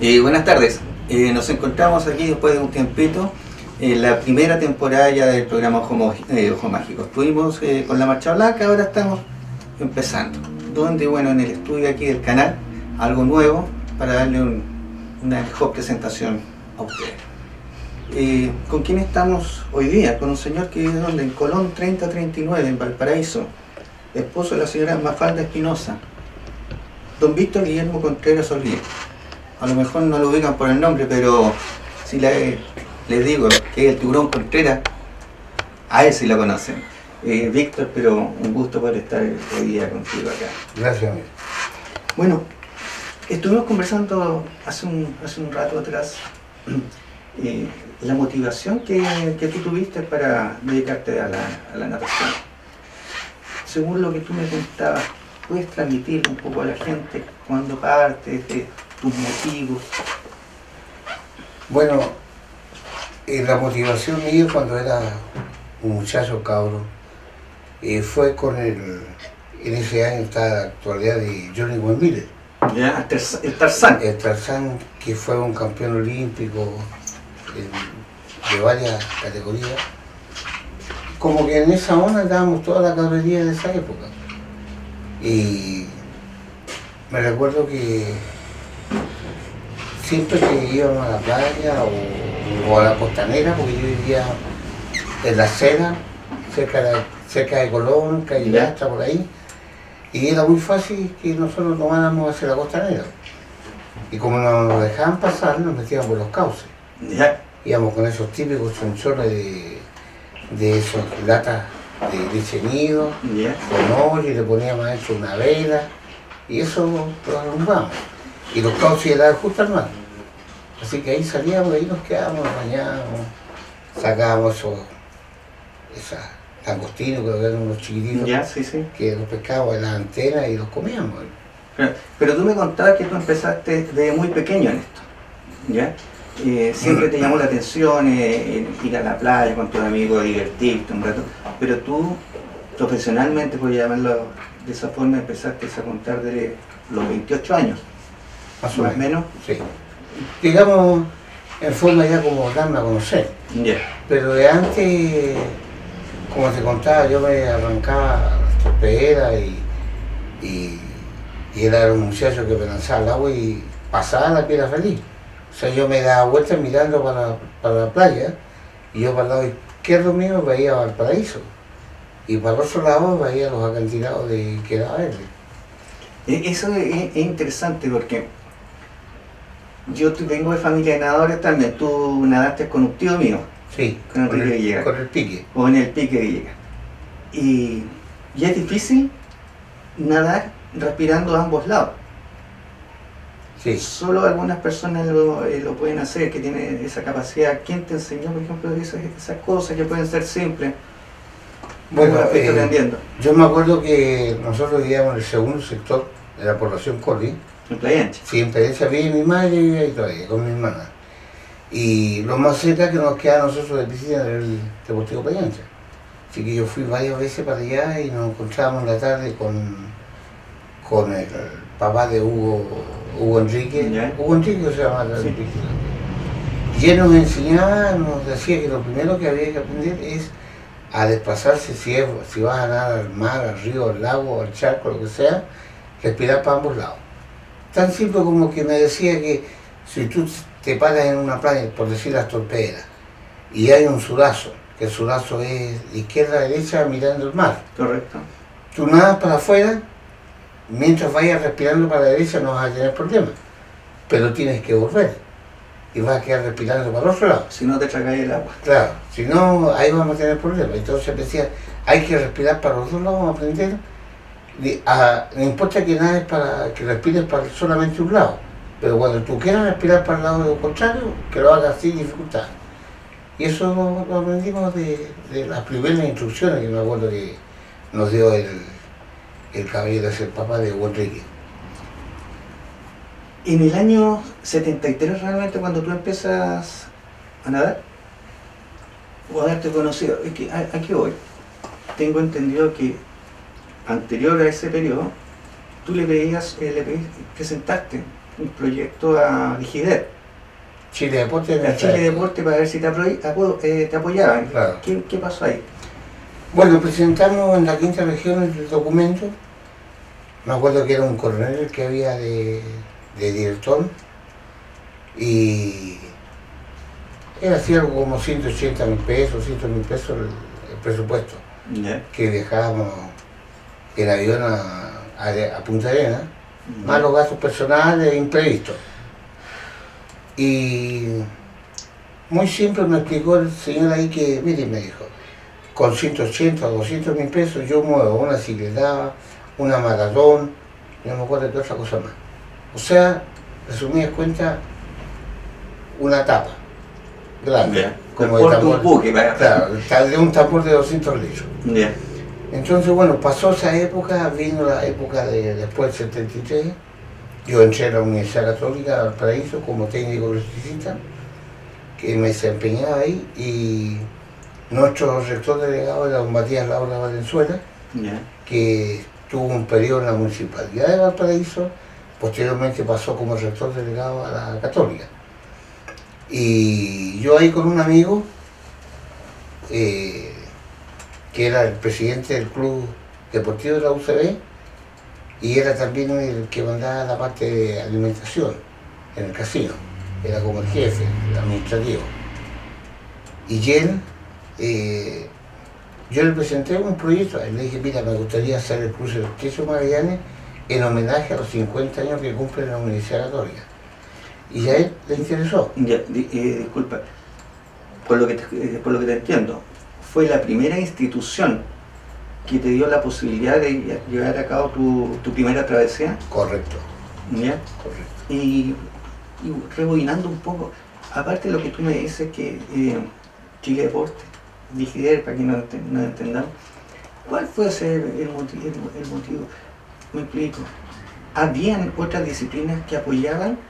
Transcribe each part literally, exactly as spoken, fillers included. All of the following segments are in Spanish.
Eh, buenas tardes, eh, nos encontramos aquí después de un tiempito en la primera temporada ya del programa Ojo, eh, Ojo Mágico. Estuvimos eh, con la Marcha Blanca, ahora estamos empezando, donde bueno, en el estudio aquí del canal, algo nuevo para darle un, una mejor presentación a ustedes. Eh, ¿Con quién estamos hoy día? Con un señor que vive donde, en Colón treinta treinta y nueve, en Valparaíso, esposo de la señora Mafalda Espinosa, don Víctor Guillermo Contreras Olvier. A lo mejor no lo ubican por el nombre, pero si le, les digo que es el Tiburón Contreras, a él sí lo conocen. Eh, Víctor, pero un gusto poder estar hoy día contigo acá. Gracias, amigo. Bueno, estuvimos conversando hace un, hace un rato atrás eh, la motivación que, que tú tuviste para dedicarte a la, a la natación. Según lo que tú me contabas, ¿puedes transmitir un poco a la gente cuando partes de tus motivos? Bueno, eh, la motivación mía cuando era un muchacho cabro eh, fue con el, en ese año está la actualidad de Johnny Wendell. Ya, el Tarzán. El Tarzán, que fue un campeón olímpico eh, de varias categorías. Como que en esa onda andábamos toda la cabrería de esa época. Y me recuerdo que siempre que íbamos a la playa o, o a la costanera, porque yo vivía en la Cena, cerca de, cerca de Colón, calle Lastra, por ahí, y era muy fácil que nosotros tomáramos hacia la costanera. Y como no nos dejaban pasar, nos metíamos por los cauces. Ya. Íbamos con esos típicos chonchones de, de esos latas de leche nido, Yeah. con hoyo, y le poníamos adentro una vela, y eso lo alumbramos. Y los cauces eran justo al mar. Así que ahí salíamos, ahí nos quedábamos, nos bañábamos, sacábamos esos, esos langostinos, creo que eran unos chiquititos, Ya, sí, sí. que los pescábamos en las antenas y los comíamos. Pero, pero tú me contabas que tú empezaste desde muy pequeño en esto, ¿ya? Eh, siempre te llamó la atención eh, ir a la playa con tus amigos, divertirte un rato, pero tú profesionalmente, por llamarlo de esa forma, empezaste a contar de los veintiocho años, Más o más o menos. Sí. Digamos, en forma ya como darme a conocer. Ya. Pero de antes, como te contaba, yo me arrancaba las torpederas y, y, y era un muchacho que me lanzaba al agua y pasaba la piedra feliz. O sea, yo me daba vueltas mirando para, para la playa y yo para el lado izquierdo mío veía Valparaíso y para el otro lado veía los acantilados de Queda Verde. Eso es, es interesante porque yo vengo de familia de nadadores también. Tú nadaste con un tío mío. Sí, con Enrique el, Villegas. Con el pique. O en el pique Villegas. Y, y es difícil nadar respirando a ambos lados. Sí. Solo algunas personas lo, eh, lo pueden hacer, que tienen esa capacidad. ¿Quién te enseñó, por ejemplo, esas, esas cosas que pueden ser simples? Bueno, estoy eh, aprendiendo. Yo me acuerdo que nosotros vivíamos en el segundo sector de la población Colli. En Playa Ancha. Sí, en Playa Ancha vivía mi madre y vivía ahí todavía, con mi hermana. Y lo más cerca que nos queda a nosotros de piscina era el Deportivo Playa Ancha. Así que yo fui varias veces para allá y nos encontrábamos en la tarde con, con el papá de Hugo, Hugo Enrique. ¿Ya? Hugo Enrique se llama. Sí. Y él nos enseñaba, nos decía que lo primero que había que aprender es a desplazarse, si, es, si vas a nadar al mar, al río, al lago, al charco, lo que sea, respirar para ambos lados. Tan simple como que me decía que si tú te paras en una playa, por decir las torpederas, y hay un surazo, que el surazo es de izquierda a derecha mirando el mar. Correcto. Tú nadas para afuera, mientras vayas respirando para la derecha no vas a tener problemas, pero tienes que volver y vas a quedar respirando para el otro lado. Si no te tragáis el agua. Claro, si no, ahí vamos a tener problemas. Entonces decía, hay que respirar para los dos lados, vamos a aprender. A, no importa que nades para que respires para solamente un lado, pero cuando tú quieras respirar para el lado contrario, que lo hagas sin dificultad. Y eso lo, lo aprendimos de, de las primeras instrucciones que me acuerdo que nos dio el, el caballero, el papá de Hugo Enrique. En el año setenta y tres, realmente, cuando tú empiezas a nadar, o a darte conocido, es que aquí voy, tengo entendido que anterior a ese periodo, tú le pedías, eh, le pedías que sentarte un proyecto a Digider, Chile Deporte. a Chile Deporte, para ver si te, apro- apo- eh, te apoyaban. Claro. ¿Qué, ¿Qué pasó ahí? Bueno, presentamos en la quinta región el documento. Me acuerdo que era un coronel que había de, de director y era así algo como ciento ochenta mil pesos, ciento mil pesos el, el presupuesto. Yeah. Que viajábamos en avión a, a, a Punta Arenas, yeah. Más los gastos personales imprevistos. Y muy simple me explicó el señor ahí que, mire, me dijo, con ciento ochenta o doscientos mil pesos yo muevo una cicleta, una maratón, no me acuerdo de otra cosa más. O sea, resumidas cuentas, una tapa grande, Yeah. como de tambor, un buque, para... claro, de un tambor de doscientos litros. Yeah. Entonces, bueno, pasó esa época, vino la época de después del setenta y tres, yo entré a la Universidad Católica de Valparaíso como técnico electricista, que me desempeñaba ahí, y nuestro rector delegado era don Matías Laura Valenzuela, Yeah. que tuvo un periodo en la Municipalidad de Valparaíso, posteriormente pasó como rector delegado a la Católica. Y yo ahí con un amigo, eh, que era el presidente del Club Deportivo de la U C B, y era también el que mandaba la parte de alimentación en el casino, era como el jefe, el administrativo. Y él, eh, yo le presenté un proyecto, le dije, mira, me gustaría hacer el cruce del Queso Magallanes en homenaje a los cincuenta años que cumple la Universidad Católica. Y a él le interesó. Ya, di, eh, disculpa, por lo, que te, eh, por lo que te entiendo, fue la primera institución que te dio la posibilidad de llevar a cabo tu, tu primera travesía. Correcto. ¿Ya? Correcto. Y, y rebobinando un poco, aparte de lo que tú me dices que eh, Chile Deporte, Digider, para que no, no entendamos, ¿cuál fue ese el motivo, el, el motivo? Me explico. ¿Habían otras disciplinas que apoyaban?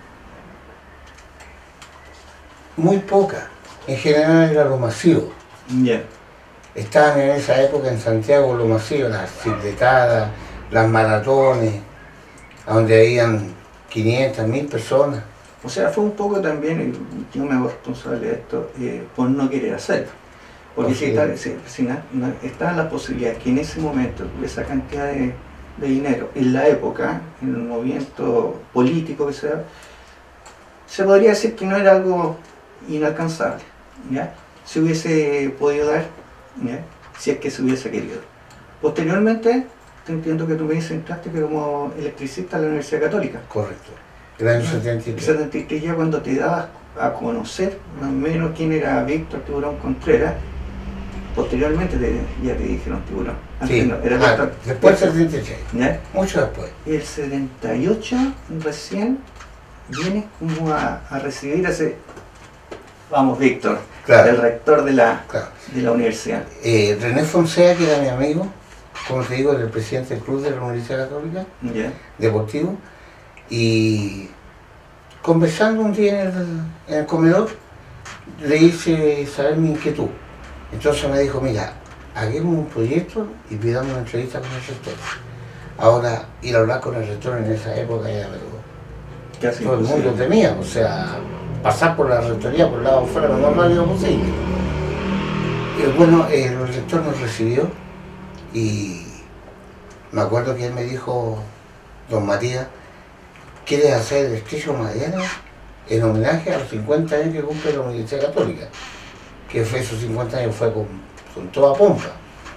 Muy poca. En general era lo masivo. Ya. Yeah. Estaban en esa época en Santiago lo masivo, las cicletadas, las maratones, donde habían quinientas, mil personas. O sea, fue un poco también, yo me hago responsable de esto, eh, por no querer hacerlo. Porque si, está, si, si na, na, estaba la posibilidad que en ese momento, esa cantidad de, de dinero, en la época, en el movimiento político que se da, se podría decir que no era algo inalcanzable, ¿ya? Se hubiese podido dar, ¿ya? Si es que se hubiese querido. Posteriormente, te entiendo que tú me dices, entraste como electricista a la Universidad Católica. Correcto. El año setenta y tres. setenta y tres, ya cuando te dabas a conocer más o menos quién era Víctor Tiburón Contreras, posteriormente te, ya te dijeron Tiburón. Sí. No, era ah, Víctor, después del setenta y tres, ¿ya? Mucho después. Y el setenta y ocho recién vienes como a, a recibir a ese, vamos Víctor, claro. El rector de la, claro. de la universidad. Eh, René Fonseca, que era mi amigo, como te digo, era el presidente del club de la Universidad Católica, ¿Ya? Deportivo, y conversando un día en el, en el comedor, le hice saber mi inquietud. Entonces me dijo, mira, hagamos un proyecto y pidamos una entrevista con el rector. Ahora, ir a hablar con el rector en esa época era algo Casi todo el mundo temía, o sea, pasar por la rectoría por el lado afuera lo más rápido posible. Y bueno, el rector nos recibió y me acuerdo que él me dijo, don Matías, ¿quieres hacer el Queso Magallanes en homenaje a los cincuenta años que cumple la Universidad Católica? Que fue esos cincuenta años fue con, con toda pompa.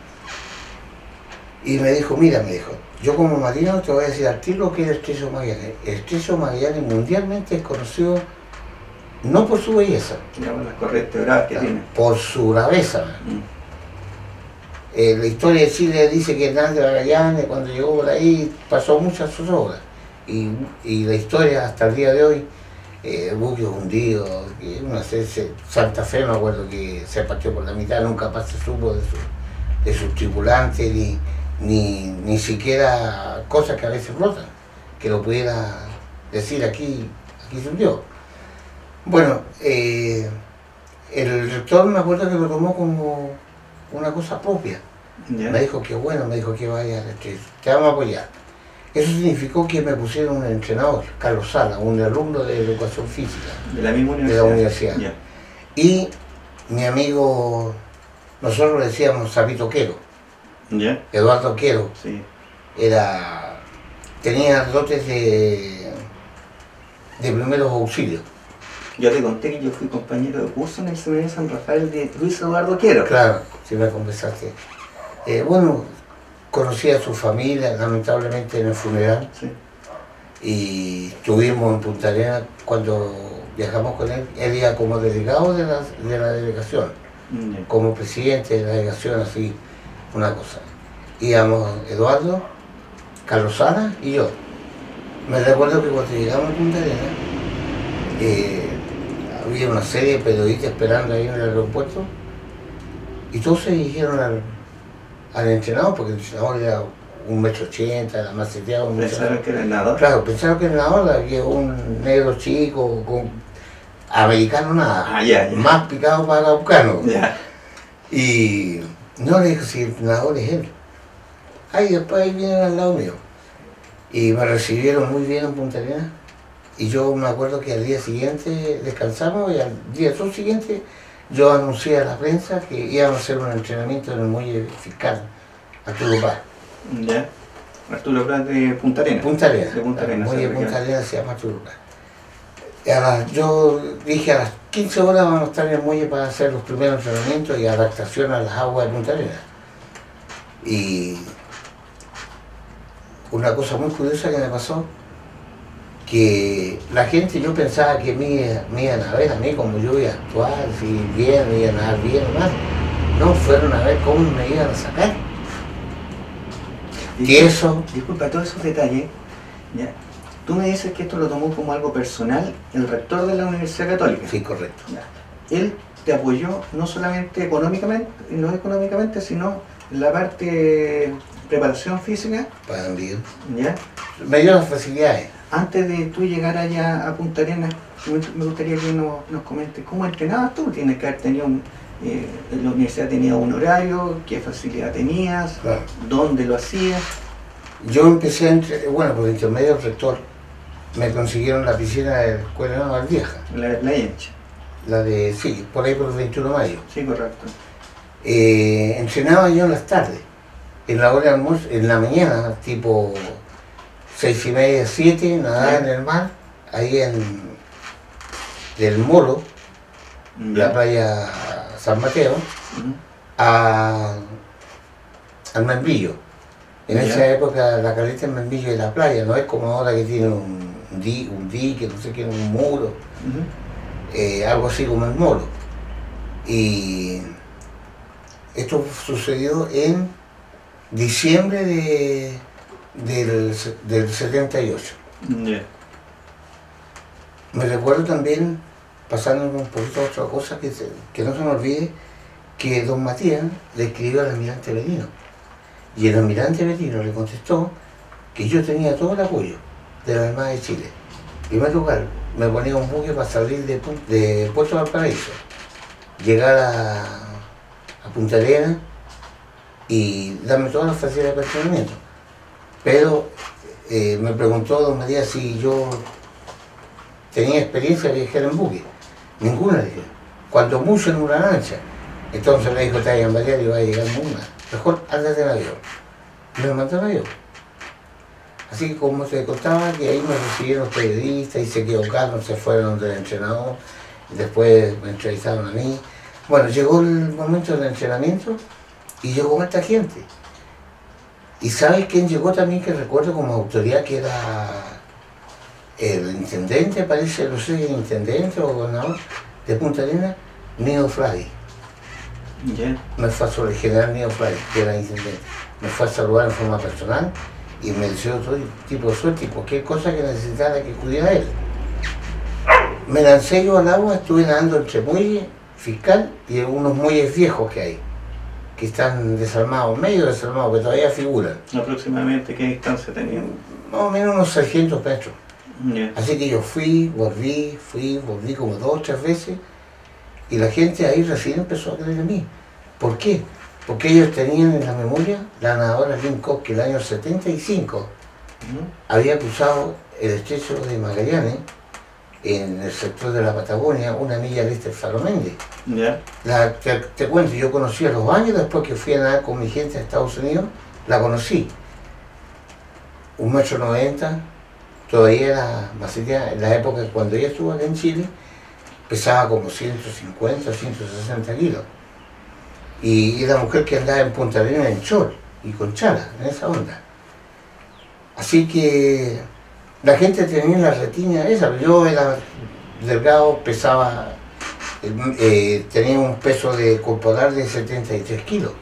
Y me dijo, mira, me dijo, yo como marino te voy a decir a ti lo que es el Queso Magallanes. El Queso Magallanes mundialmente es conocido no por su belleza, las corrientes bravas que tiene, por su braveza. Mm. Eh, la historia de Chile dice que Hernández Magallanes, cuando llegó por ahí, pasó muchas sus obras. Y, y la historia hasta el día de hoy, eh, buques hundidos, una se, Santa Fe, me acuerdo que se partió por la mitad, nunca más se supo de, su, de sus tripulantes, ni, ni, ni siquiera cosas que a veces flotan, que lo pudiera decir aquí, aquí se hundió. Bueno, eh, el rector me acuerdo que lo tomó como una cosa propia. ¿Ya? Me dijo que bueno, me dijo que vaya, que te vamos a apoyar. Eso significó que me pusieron un entrenador, Carlos Sala, un alumno de educación física. De la misma universidad. De la universidad. Yeah. Y mi amigo, nosotros le decíamos Sapito Quero, Yeah. Eduardo Quero, Sí. era, tenía dotes de, de primeros auxilios. Yo te conté que yo fui compañero de curso en el Seminario San Rafael de Luis Eduardo Quero. Claro, si me conversaste. Eh, bueno, conocí a su familia, lamentablemente en el funeral, Sí. y estuvimos en Punta Arenas cuando viajamos con él. Él iba como delegado de la, de la delegación, Yeah. como presidente de la delegación, así, una cosa. Íbamos Eduardo, Carlos Sala y yo. Me recuerdo que cuando llegamos a Punta Arenas, eh, había una serie de periodistas esperando ahí en el aeropuerto y todos se dirigieron al, al entrenador, porque el entrenador era un metro ochenta, era más seteado. un Pensaron metro- que era el nadador. Claro, pensaron que el entrenador había un negro chico, con americano nada, Ah, ya, ya. más picado para araucano. Ya. Y no le dije si el entrenador es él. Ahí después ahí vienen al lado mío. Y me recibieron muy bien en Punta Arenas. Y yo me acuerdo que al día siguiente descansamos y al día siguiente yo anuncié a la prensa que íbamos a hacer un entrenamiento en el muelle fiscal, Arturo Paz. Ya. Arturo Prat de Punta Arenas. Punta Arenas. De Punta El Arenas. muelle sí, de Punta porque- Arenas se llama Arturo Paz. Y a las- yo dije a las quince horas vamos a estar en el muelle para hacer los primeros entrenamientos y adaptación a las aguas de Punta Arenas. Y una cosa muy curiosa que me pasó, que la gente, yo pensaba que me, me iban a ver a mí como yo iba a actuar, si bien, me iban a dar bien o mal. No, fueron a ver cómo me iban a sacar. Y Disculpa- eso, Disculpa, todos esos detalles. Ya. Tú me dices que esto lo tomó como algo personal el rector de la Universidad Católica. sí, correcto. Ya. Él te apoyó no solamente económicamente, no económicamente, sino en la parte de preparación física, Para bien. ¿ya? Me dio las facilidades. Antes de tú llegar allá a Punta Arenas, me me gustaría que nos, nos comentes cómo entrenabas tú. Tienes que haber tenido un, eh, la universidad tenía un horario, qué facilidad tenías, Claro. dónde lo hacías. Yo empecé, entre, bueno, por intermedio del rector, me consiguieron la piscina de la Escuela Naval Vieja, La, la hincha. la de, sí, por ahí por el veintiuno de mayo. Sí, correcto. Eh, entrenaba yo en las tardes, en la hora de almuerzo, en la mañana, tipo seis y media, siete, nadaba en el mar, ahí en del Molo, la Ya. playa San Mateo, Ujú. a, al Membrillo. En Ya. esa época la caleta del Membrillo de la playa, no es como ahora que tiene un, di, un dique, no sé qué, un muro, Ujú. eh, algo así como el Molo. Y esto sucedió en diciembre de, del, del setenta y ocho. Ya. Me recuerdo también, pasando un poquito a otra cosa, que, se- que no se me olvide, que don Matías le escribió al almirante Berino. Y el almirante Berino le contestó que yo tenía todo el apoyo de la Armada de Chile. En primer lugar, me ponía un buque para salir de, Pun- de Puerto Valparaíso, llegar a, a Punta Arenas y darme todas las facilidades de entrenamiento. Pero eh, me preguntó don Matías si yo tenía experiencia de viajar en buque. Ninguna, le dije. Cuando mucho en una lancha. Entonces me dijo, te vas a variar y va a llegar en una. Mejor ándate en avión. Y me mandó en avión. Así que como te contaba, que ahí me recibieron los periodistas y se equivocaron, se fueron del entrenador. Y después me entrevistaron a mí. Bueno, llegó el momento del entrenamiento y llegó esta gente. ¿Y sabes quién llegó también que recuerdo como autoridad, que era el intendente, parece, no sé, el intendente o gobernador de Punta Arenas, Nido Fradi? Ya. Me fue a sobre el general Nido Fradi, que era intendente. Me fue a saludar en forma personal y me deseó todo tipo de suerte y cualquier cosa que necesitara que cuidara a él. Me lancé yo al agua, estuve nadando entre muelle fiscal y unos muelles viejos que hay, que están desarmados, medio desarmados, que todavía figuran. Aproximadamente, ¿qué distancia tenía? Más o menos unos seiscientos metros. Ya. Así que yo fui, volví, fui, volví como dos o tres veces y la gente ahí recién empezó a creer en mí. ¿Por qué? Porque ellos tenían en la memoria la nadadora Lynn Koch, que el año setenta y cinco había cruzado el estrecho de Magallanes en el sector de la Patagonia, una milla al este del Faro Méndez. ¿Ya? La, te, te cuento, yo conocí a los años después que fui a nadar con mi gente a Estados Unidos, la conocí. Un metro noventa, todavía era macetera, en la época cuando ella estuvo acá en Chile, pesaba como ciento cincuenta, ciento sesenta kilos. Y era mujer que andaba en Punta Arenas en chol y con chala, en esa onda. Así que la gente tenía la retina esa, yo era delgado, pesaba, eh, tenía un peso de corporal de setenta y tres kilos.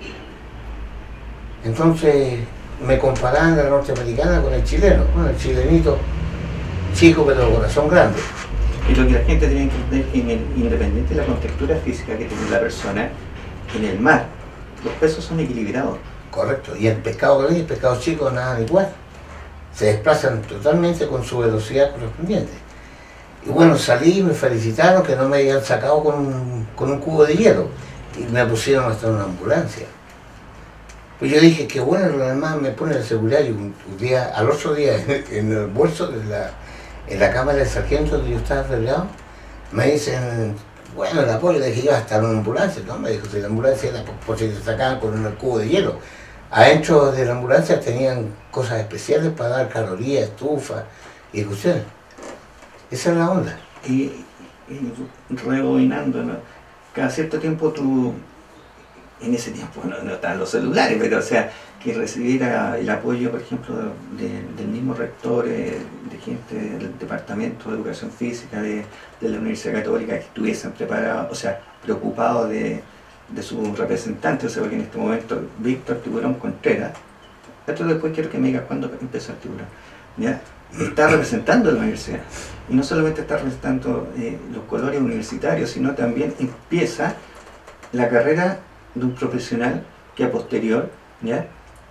Entonces me comparaban la norteamericana con el chileno, bueno, el chilenito chico pero de corazón grande. Y lo que la gente tiene que entender es que independiente de la contextura física que tiene la persona, en el mar los pesos son equilibrados. Correcto, y el pescado grande y el pescado chico nada igual. Se desplazan totalmente con su velocidad correspondiente. Y bueno, salí y me felicitaron que no me habían sacado con un, con un cubo de hielo y me pusieron hasta una ambulancia. Pues yo dije que bueno, lo demás me pone la seguridad y un, un día, al otro día en, en el bolso de la, en la cámara del sargento donde yo estaba relegado, me dicen, bueno, el apoyo, le dije yo hasta una ambulancia, ¿no? Me dijo, si la ambulancia era por, por si te sacaban con un cubo de hielo. Adentro de la ambulancia tenían cosas especiales para dar calorías, estufa y cuestiones. Esa es la onda. Y, y rebobinando, ¿no? Cada cierto tiempo tú, en ese tiempo no, no estaban los celulares, pero o sea, que recibiera el apoyo, por ejemplo, de, del mismo rector, eh, de gente del Departamento de Educación Física de, de la Universidad Católica, que estuviesen preparados, o sea, preocupados de, de su representante, o sea, porque en este momento Víctor Tiburón Contreras, esto después quiero que me digas cuándo empezó el Tiburón, ¿ya? Está representando a la universidad, y no solamente está representando eh, los colores universitarios, sino también empieza la carrera de un profesional que a posterior, ¿ya?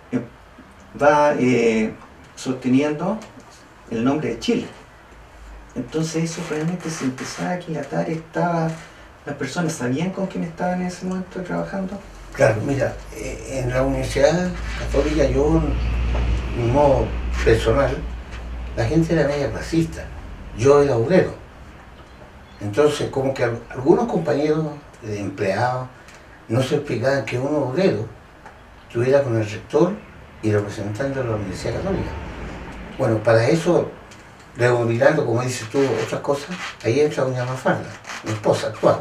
va eh, sosteniendo el nombre de Chile. Entonces eso realmente se empezaba a aquilatar, estaba, las personas sabían con quién estaban en ese momento trabajando. Claro, mira, eh, en la Universidad Católica yo, de modo personal, la gente era media racista, yo era obrero. Entonces como que algunos compañeros de empleados no se explicaban que un obrero estuviera con el rector y representando a la Universidad Católica. Bueno, para eso, rebobinando, como dices tú, otras cosas, ahí entra doña Mafalda, mi esposa actual.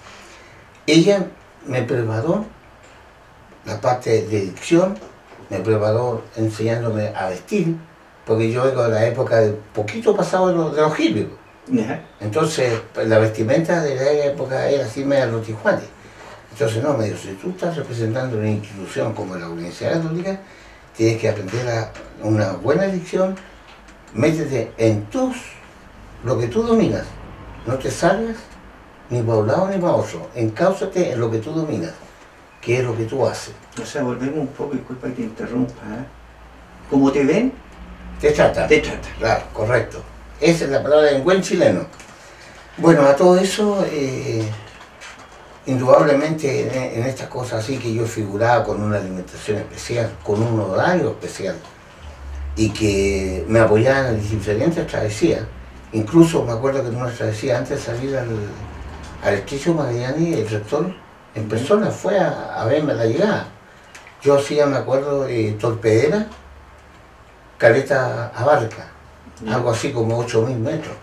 Ella me preparó la parte de dicción, me preparó enseñándome a vestir, porque yo vengo de la época de poquito pasado de los, de los hippies. Entonces, la vestimenta de la época era así media rotijuana. Entonces, no, me dijo, si tú estás representando una institución como la Universidad Católica, tienes que aprender a una buena dicción, métete en tus, lo que tú dominas, no te salgas ni para un lado ni para otro, encáusate en lo que tú dominas, que es lo que tú haces. O sea, volvemos un poco, disculpa que te interrumpa, ¿eh? Como te ven, te tratan. Te tratan. Claro, correcto. Esa es la palabra en buen chileno. Bueno, a todo eso, eh, indudablemente en, en estas cosas así que yo figuraba con una alimentación especial, con un horario especial, y que me apoyaban en diferentes travesías. Incluso me acuerdo que en una travesía, antes de salir al, al estrecho Magallanes, el rector en persona fue a, a verme a la llegada. Yo hacía, me acuerdo, eh, torpedera, caleta a barca, yeah. Algo así como ocho mil metros.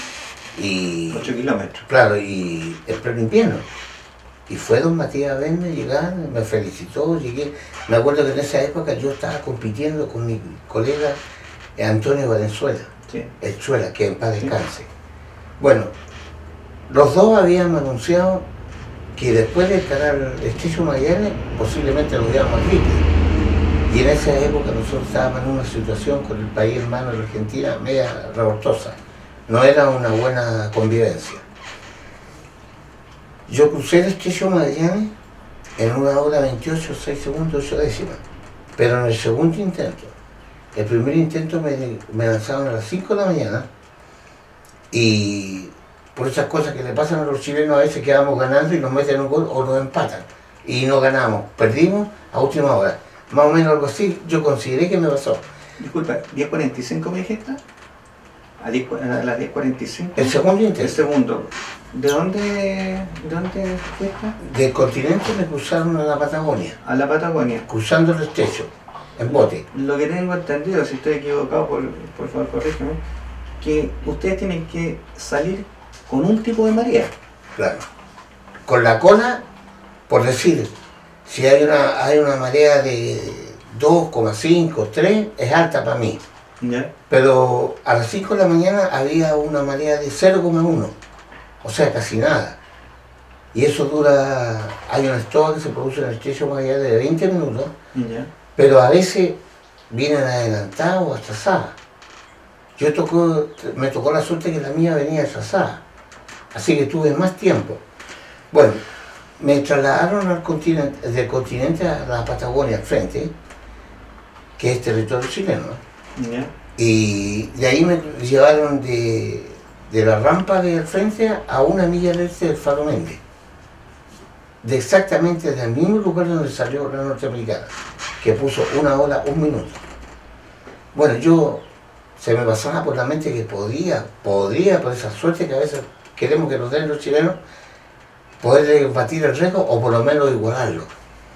Y, ocho kilómetros. Claro, y el pleno invierno. Y fue don Matías a verme llegar, me felicitó, llegué. Me acuerdo que en esa época yo estaba compitiendo con mi colega Antonio Valenzuela, sí. El Chuela, que en paz descanse. Sí. Bueno, los dos habíamos anunciado que después de escalar el estrecho Magallanes, posiblemente los íbamos a Rique. Y en esa época nosotros estábamos en una situación con el país hermano de la Argentina media revoltosa. No era una buena convivencia. Yo crucé el estrecho Magallanes en una hora veintiocho, seis segundos, ocho décimas. Pero en el segundo intento, el primer intento me, me lanzaron a las cinco de la mañana y por esas cosas que le pasan a los chilenos a veces quedamos ganando y nos meten un gol o nos empatan. Y no ganamos, perdimos a última hora. Más o menos algo así yo consideré que me pasó. Disculpa, ¿diez cuarenta y cinco me dijiste? A, diez, a las diez cuarenta y cinco. El segundo El intento. segundo. ¿De dónde, de dónde fuiste? Del continente me cruzaron a la Patagonia, A la Patagonia. cruzando el estrecho, en bote. Lo que tengo entendido, si estoy equivocado, por, por favor corrígeme, que ustedes tienen que salir con un tipo de marea. Claro. Con la cola, por decir, si hay una, hay una marea de dos coma cinco, tres, es alta para mí. ¿Ya? Pero a las cinco de la mañana había una marea de cero coma uno, o sea, casi nada. Y eso dura, hay una estoa que se produce en el estrecho más allá de veinte minutos, ¿Ya? pero a veces vienen adelantadas o atrasadas. Yo tocó, me tocó la suerte que la mía venía atrasada, así que tuve más tiempo. Bueno, me trasladaron al continente, del continente a la Patagonia al frente, que es territorio chileno, ¿Ya? y de ahí me llevaron de, de la rampa del frente a una milla al este del Faro Méndez, de exactamente del mismo lugar donde salió la norteamericana, que puso una hora, un minuto. Bueno, yo se me pasaba por la mente que podía, podría, por esa suerte que a veces queremos que nos den los chilenos, poder batir el récord o por lo menos igualarlo.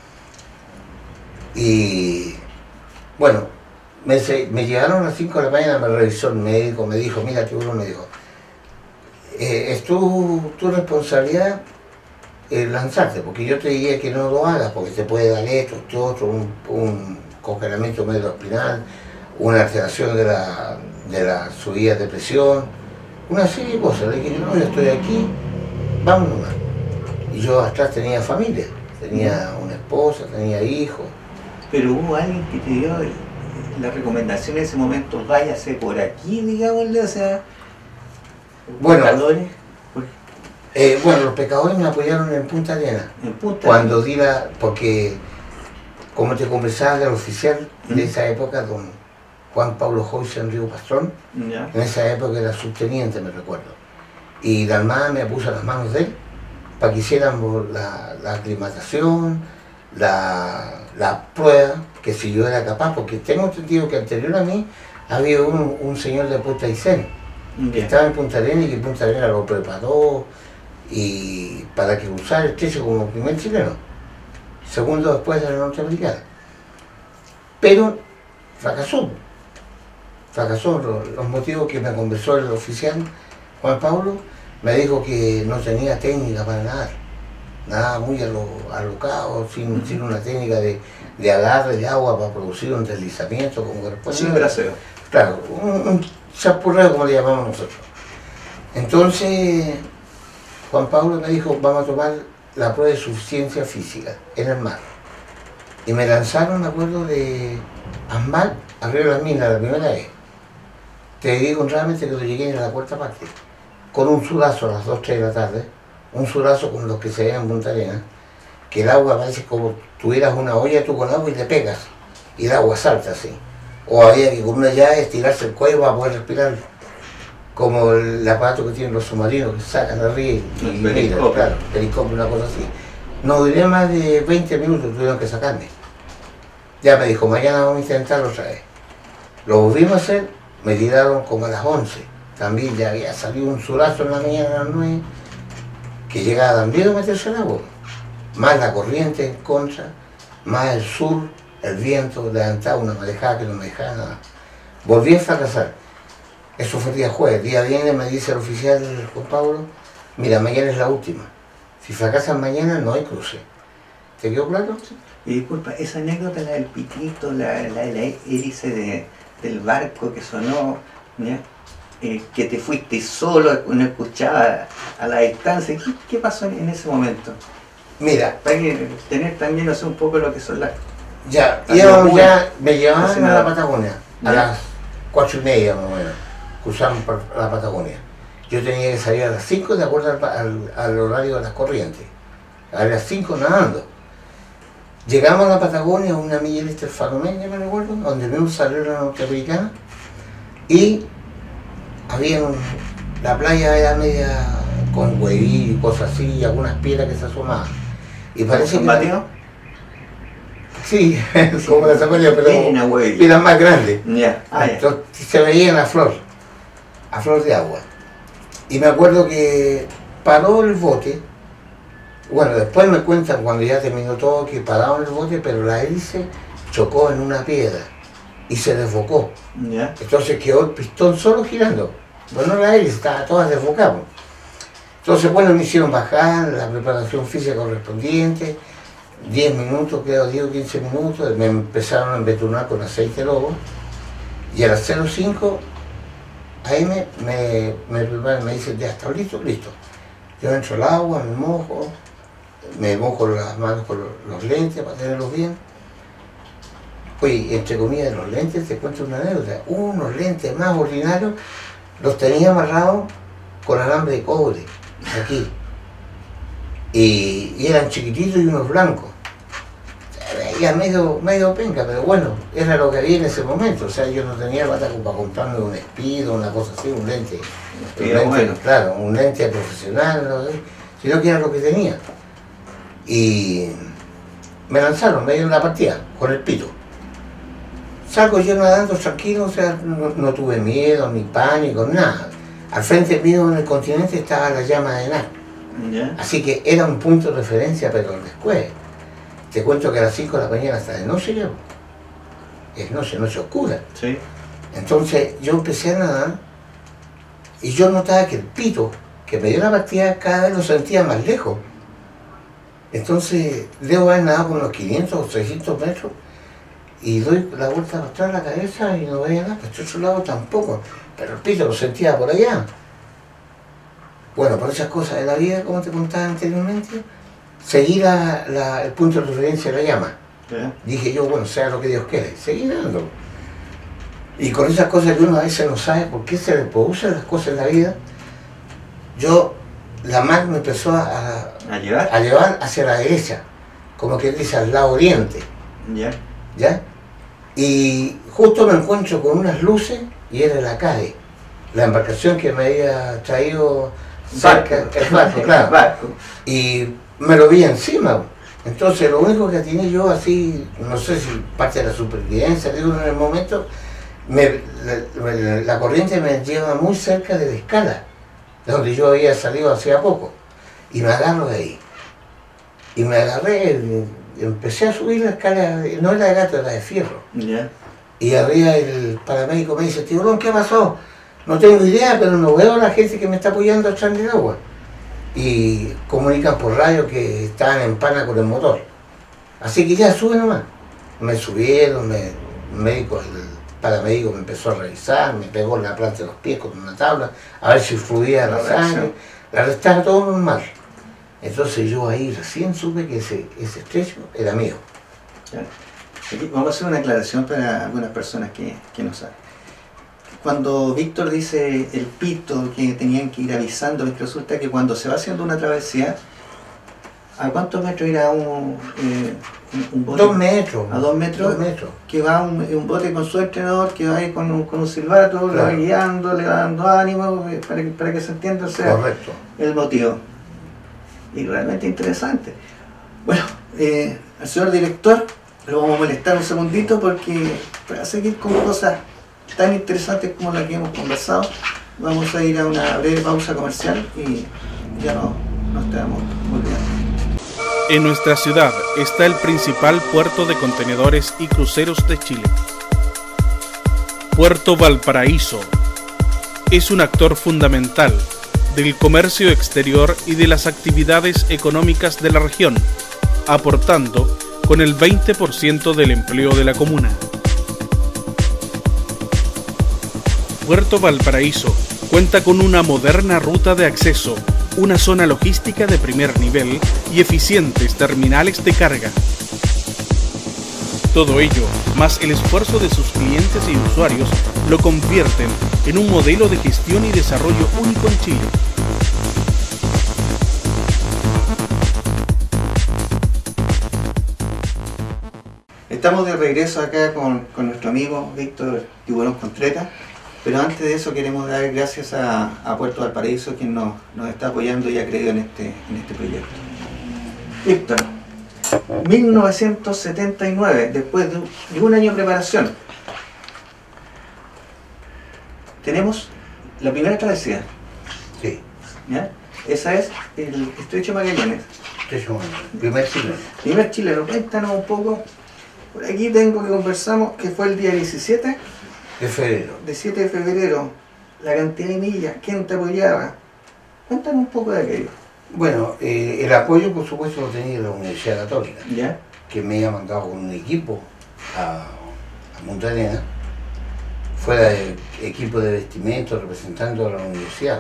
Y bueno, me, me llegaron a las cinco de la mañana, me revisó el médico, me dijo, mira, tiburón, me dijo, eh, es tu, tu responsabilidad eh, lanzarte, porque yo te diría que no lo hagas, porque te puede dar esto, esto, otro, un, un congelamiento medio espinal, una alteración de la, de la subida de presión, una serie de cosas. Le dije, no, yo estoy aquí, vamos nomás. Y yo atrás tenía familia, tenía una esposa, tenía hijos. Pero hubo alguien que te dio la recomendación en ese momento, váyase por aquí, digámosle, o sea, bueno, pescadores, eh, bueno, los pescadores me apoyaron en Punta Arenas. en Punta Cuando di la, porque como te conversaba del oficial de ¿Mm? esa época, don Juan Pablo Joyce en Río Pastrón, ¿Ya? en esa época era subteniente, me recuerdo. Y la Armada me puso a las manos de él para que hiciéramos la, la aclimatación, la, la prueba, que si yo era capaz, porque tengo entendido que anterior a mí había un, un señor de Punta Aysén, que ¿Ya? estaba en Punta Arenas y que Punta Arenas lo preparó y para que usara el estrecho como primer chileno, segundo después de la norteamericana. Pero fracasó. Fracasó. Los, los motivos que me conversó el oficial Juan Pablo, me dijo que no tenía técnica para nadar, nada muy alo, alocado, sin, sin una técnica de, de agarre de agua para producir un deslizamiento como corresponde. Sin braceo. Claro, un, un chapurreo como le llamamos nosotros. Entonces Juan Pablo me dijo, vamos a tomar la prueba de suficiencia física en el mar. Y me lanzaron, me acuerdo, de Ambal a Río de las Minas la primera vez. Te digo realmente que lo llegué en la cuarta parte, con un surazo a las dos, tres de la tarde, un surazo con los que se ve en Punta Arenas, que el agua parece como tuvieras una olla tú con agua y le pegas, y el agua salta así. O había que con una llave estirarse el cuello para poder respirar, como el aparato que tienen los submarinos que sacan arriba y, y mira, claro, helicóptero, una cosa así. No duré más de veinte minutos, tuvieron que sacarme. Ya me dijo, mañana vamos a intentarlo otra vez. Lo volvimos a hacer, me tiraron como a las once. También ya había salido un surazo en la mañana a las nueve, que llegaba también a meterse en agua. Más la corriente en contra, más el sur, el viento, levantaba una marejada que no me dejaba nada. Volví a fracasar. Eso fue el día jueves. El día viernes me dice el oficial Juan Pablo, mira, mañana es la última. Si fracasas mañana no hay cruce. ¿Te quedó claro? Y disculpa, esa anécdota, la del pitito, la, la, la hélice de, del barco que sonó, ¿ya? Eh, que te fuiste solo, no escuchaba a la distancia, ¿qué, qué pasó en, en ese momento? Mira, Para que tener también, no sé, un poco lo que son las... ya, Las íbamos locuras. ya, me llevaban Hace a la nada. Patagonia, a Ya. las cuatro y media más o menos, cruzamos por la Patagonia. Yo tenía que salir a las cinco de acuerdo al, al, al horario de las corrientes, a las cinco nadando. Llegamos a la Patagonia, a una milla este Faro Méndez, me recuerdo, donde mismo salió la norteamericana, y había un, la playa era media con huevillos y cosas así, y algunas piedras que se asomaban. Y parece que... ¿Combatido? Sí, como la zapatilla, pero eran más grandes. Yeah. Ah, entonces yeah. Se veían a flor, a flor de agua. Y me acuerdo que paró el bote. Bueno, después me cuentan cuando ya terminó todo que pararon el bote, pero la hélice chocó en una piedra y se desbocó. Yeah. Entonces quedó el pistón solo girando. Bueno, la hélice estaba toda desbocada. Entonces, bueno, me hicieron bajar la preparación física correspondiente, diez minutos, creo, diez o quince minutos, me empezaron a embetunar con aceite lobo, y a las cero cinco a eme me, me, me, me dicen, ya está listo, listo. Yo entro al agua, me mojo, me mojo las manos con los, los lentes para tenerlos bien. Oye, entre comillas, los lentes, te cuento una anécdota, unos lentes más ordinarios, los tenía amarrados con alambre de cobre, aquí. Y, y eran chiquititos y unos blancos. Se veía medio, medio penca, pero bueno, era lo que había en ese momento. O sea, yo no tenía plata para comprarme un Speedo, una cosa así, un lente. Un lente bueno. Claro, un lente profesional, ¿no? Sino que era lo que tenía. Y me lanzaron, me dieron la partida, con el pito. Salgo yo nadando tranquilo, o sea, no, no tuve miedo, ni pánico, nada. Al frente mío en el continente estaba la llama de Henar. Yeah. Así que era un punto de referencia, pero después, te cuento que a las cinco de la mañana hasta de noche ya, es noche, noche oscura. Sí. Entonces yo empecé a nadar y yo notaba que el pito que me dio la partida cada vez lo sentía más lejos. Entonces debo haber nadado con unos quinientos o seiscientos metros y doy la vuelta para atrás la cabeza y no veía nada, pues otro lado tampoco, pero el pito lo sentía por allá. Bueno, por esas cosas de la vida, como te contaba anteriormente, seguí la, la, el punto de referencia de la llama. Yeah. Dije yo, bueno, sea lo que Dios quiere, seguí dando. Y con esas cosas que uno a veces no sabe por qué se le producen las cosas en la vida, yo, la mar me empezó a, a, ¿A, llevar? a llevar hacia la derecha, como que dice al lado oriente. Yeah. ¿Ya? Y justo me encuentro con unas luces y era la C A D E, la embarcación que me había traído cerca, barco. el barco, claro. Barco. Y me lo vi encima. Entonces lo único que tenía yo así, no sé si parte de la supervivencia, digo en el momento, me, la, la corriente me lleva muy cerca de la escala, de donde yo había salido hacía poco. Y me agarro de ahí. Y me agarré, y empecé a subir la escala, no era de gato, era de fierro. Yeah. Y arriba el paramédico me dice, tiburón, ¿qué pasó? No tengo idea, pero no veo a la gente que me está apoyando a echar el agua. Y comunican por radio que estaban en pana con el motor. Así que ya sube nomás. Me subieron, me, el médico, el paramédico me empezó a revisar, me pegó en la planta de los pies con una tabla, a ver si fluía la sangre. La estaba todo normal. Entonces yo ahí recién supe que ese, ese estrecho era mío. Aquí vamos a hacer una aclaración para algunas personas que, que no saben. Cuando Víctor dice el pito que tenían que ir avisando, resulta que cuando se va haciendo una travesía, ¿a cuántos metros irá un, eh, un, un bote? Dos metros. A dos metros. Dos metros. Que va un, un bote con su entrenador, que va ahí con un, con un silbato, claro. Lo va guiando, le va dando ánimo, para que, para que se entienda o sea, correcto, el motivo. Y realmente interesante. Bueno, eh, al señor director lo vamos a molestar un segundito porque para seguir con cosas tan interesantes como las que hemos conversado, vamos a ir a una breve pausa comercial y ya no, nos estamos volviendo. En nuestra ciudad está el principal puerto de contenedores y cruceros de Chile. Puerto Valparaíso es un actor fundamental del comercio exterior y de las actividades económicas de la región, aportando con el veinte por ciento del empleo de la comuna. Puerto Valparaíso cuenta con una moderna ruta de acceso, una zona logística de primer nivel y eficientes terminales de carga. Todo ello, más el esfuerzo de sus clientes y usuarios, lo convierten en un modelo de gestión y desarrollo único en Chile. Estamos de regreso acá con, con nuestro amigo Víctor Tiburón Contreras, pero antes de eso queremos dar gracias a, a Puerto Valparaíso, quien nos, nos está apoyando y ha creído en este, en este proyecto. Víctor, mil novecientos setenta y nueve, después de un, de un año de preparación, tenemos la primera travesía. Sí. ¿Ya? Esa es el Estrecho de Magallanes. Estrecho de Magallanes. Primer chileno. Primer chileno. Cuéntanos un poco. Por aquí tengo que conversamos que fue el día diecisiete de febrero. De siete de febrero. La cantidad de millas, quién te apoyaba. Cuéntanos un poco de aquello. Bueno, eh, el apoyo por supuesto lo tenía la Universidad Católica, ¿Ya? Que me había mandado con un equipo a, a Punta Arenas, fuera del equipo de vestimenta representando a la universidad.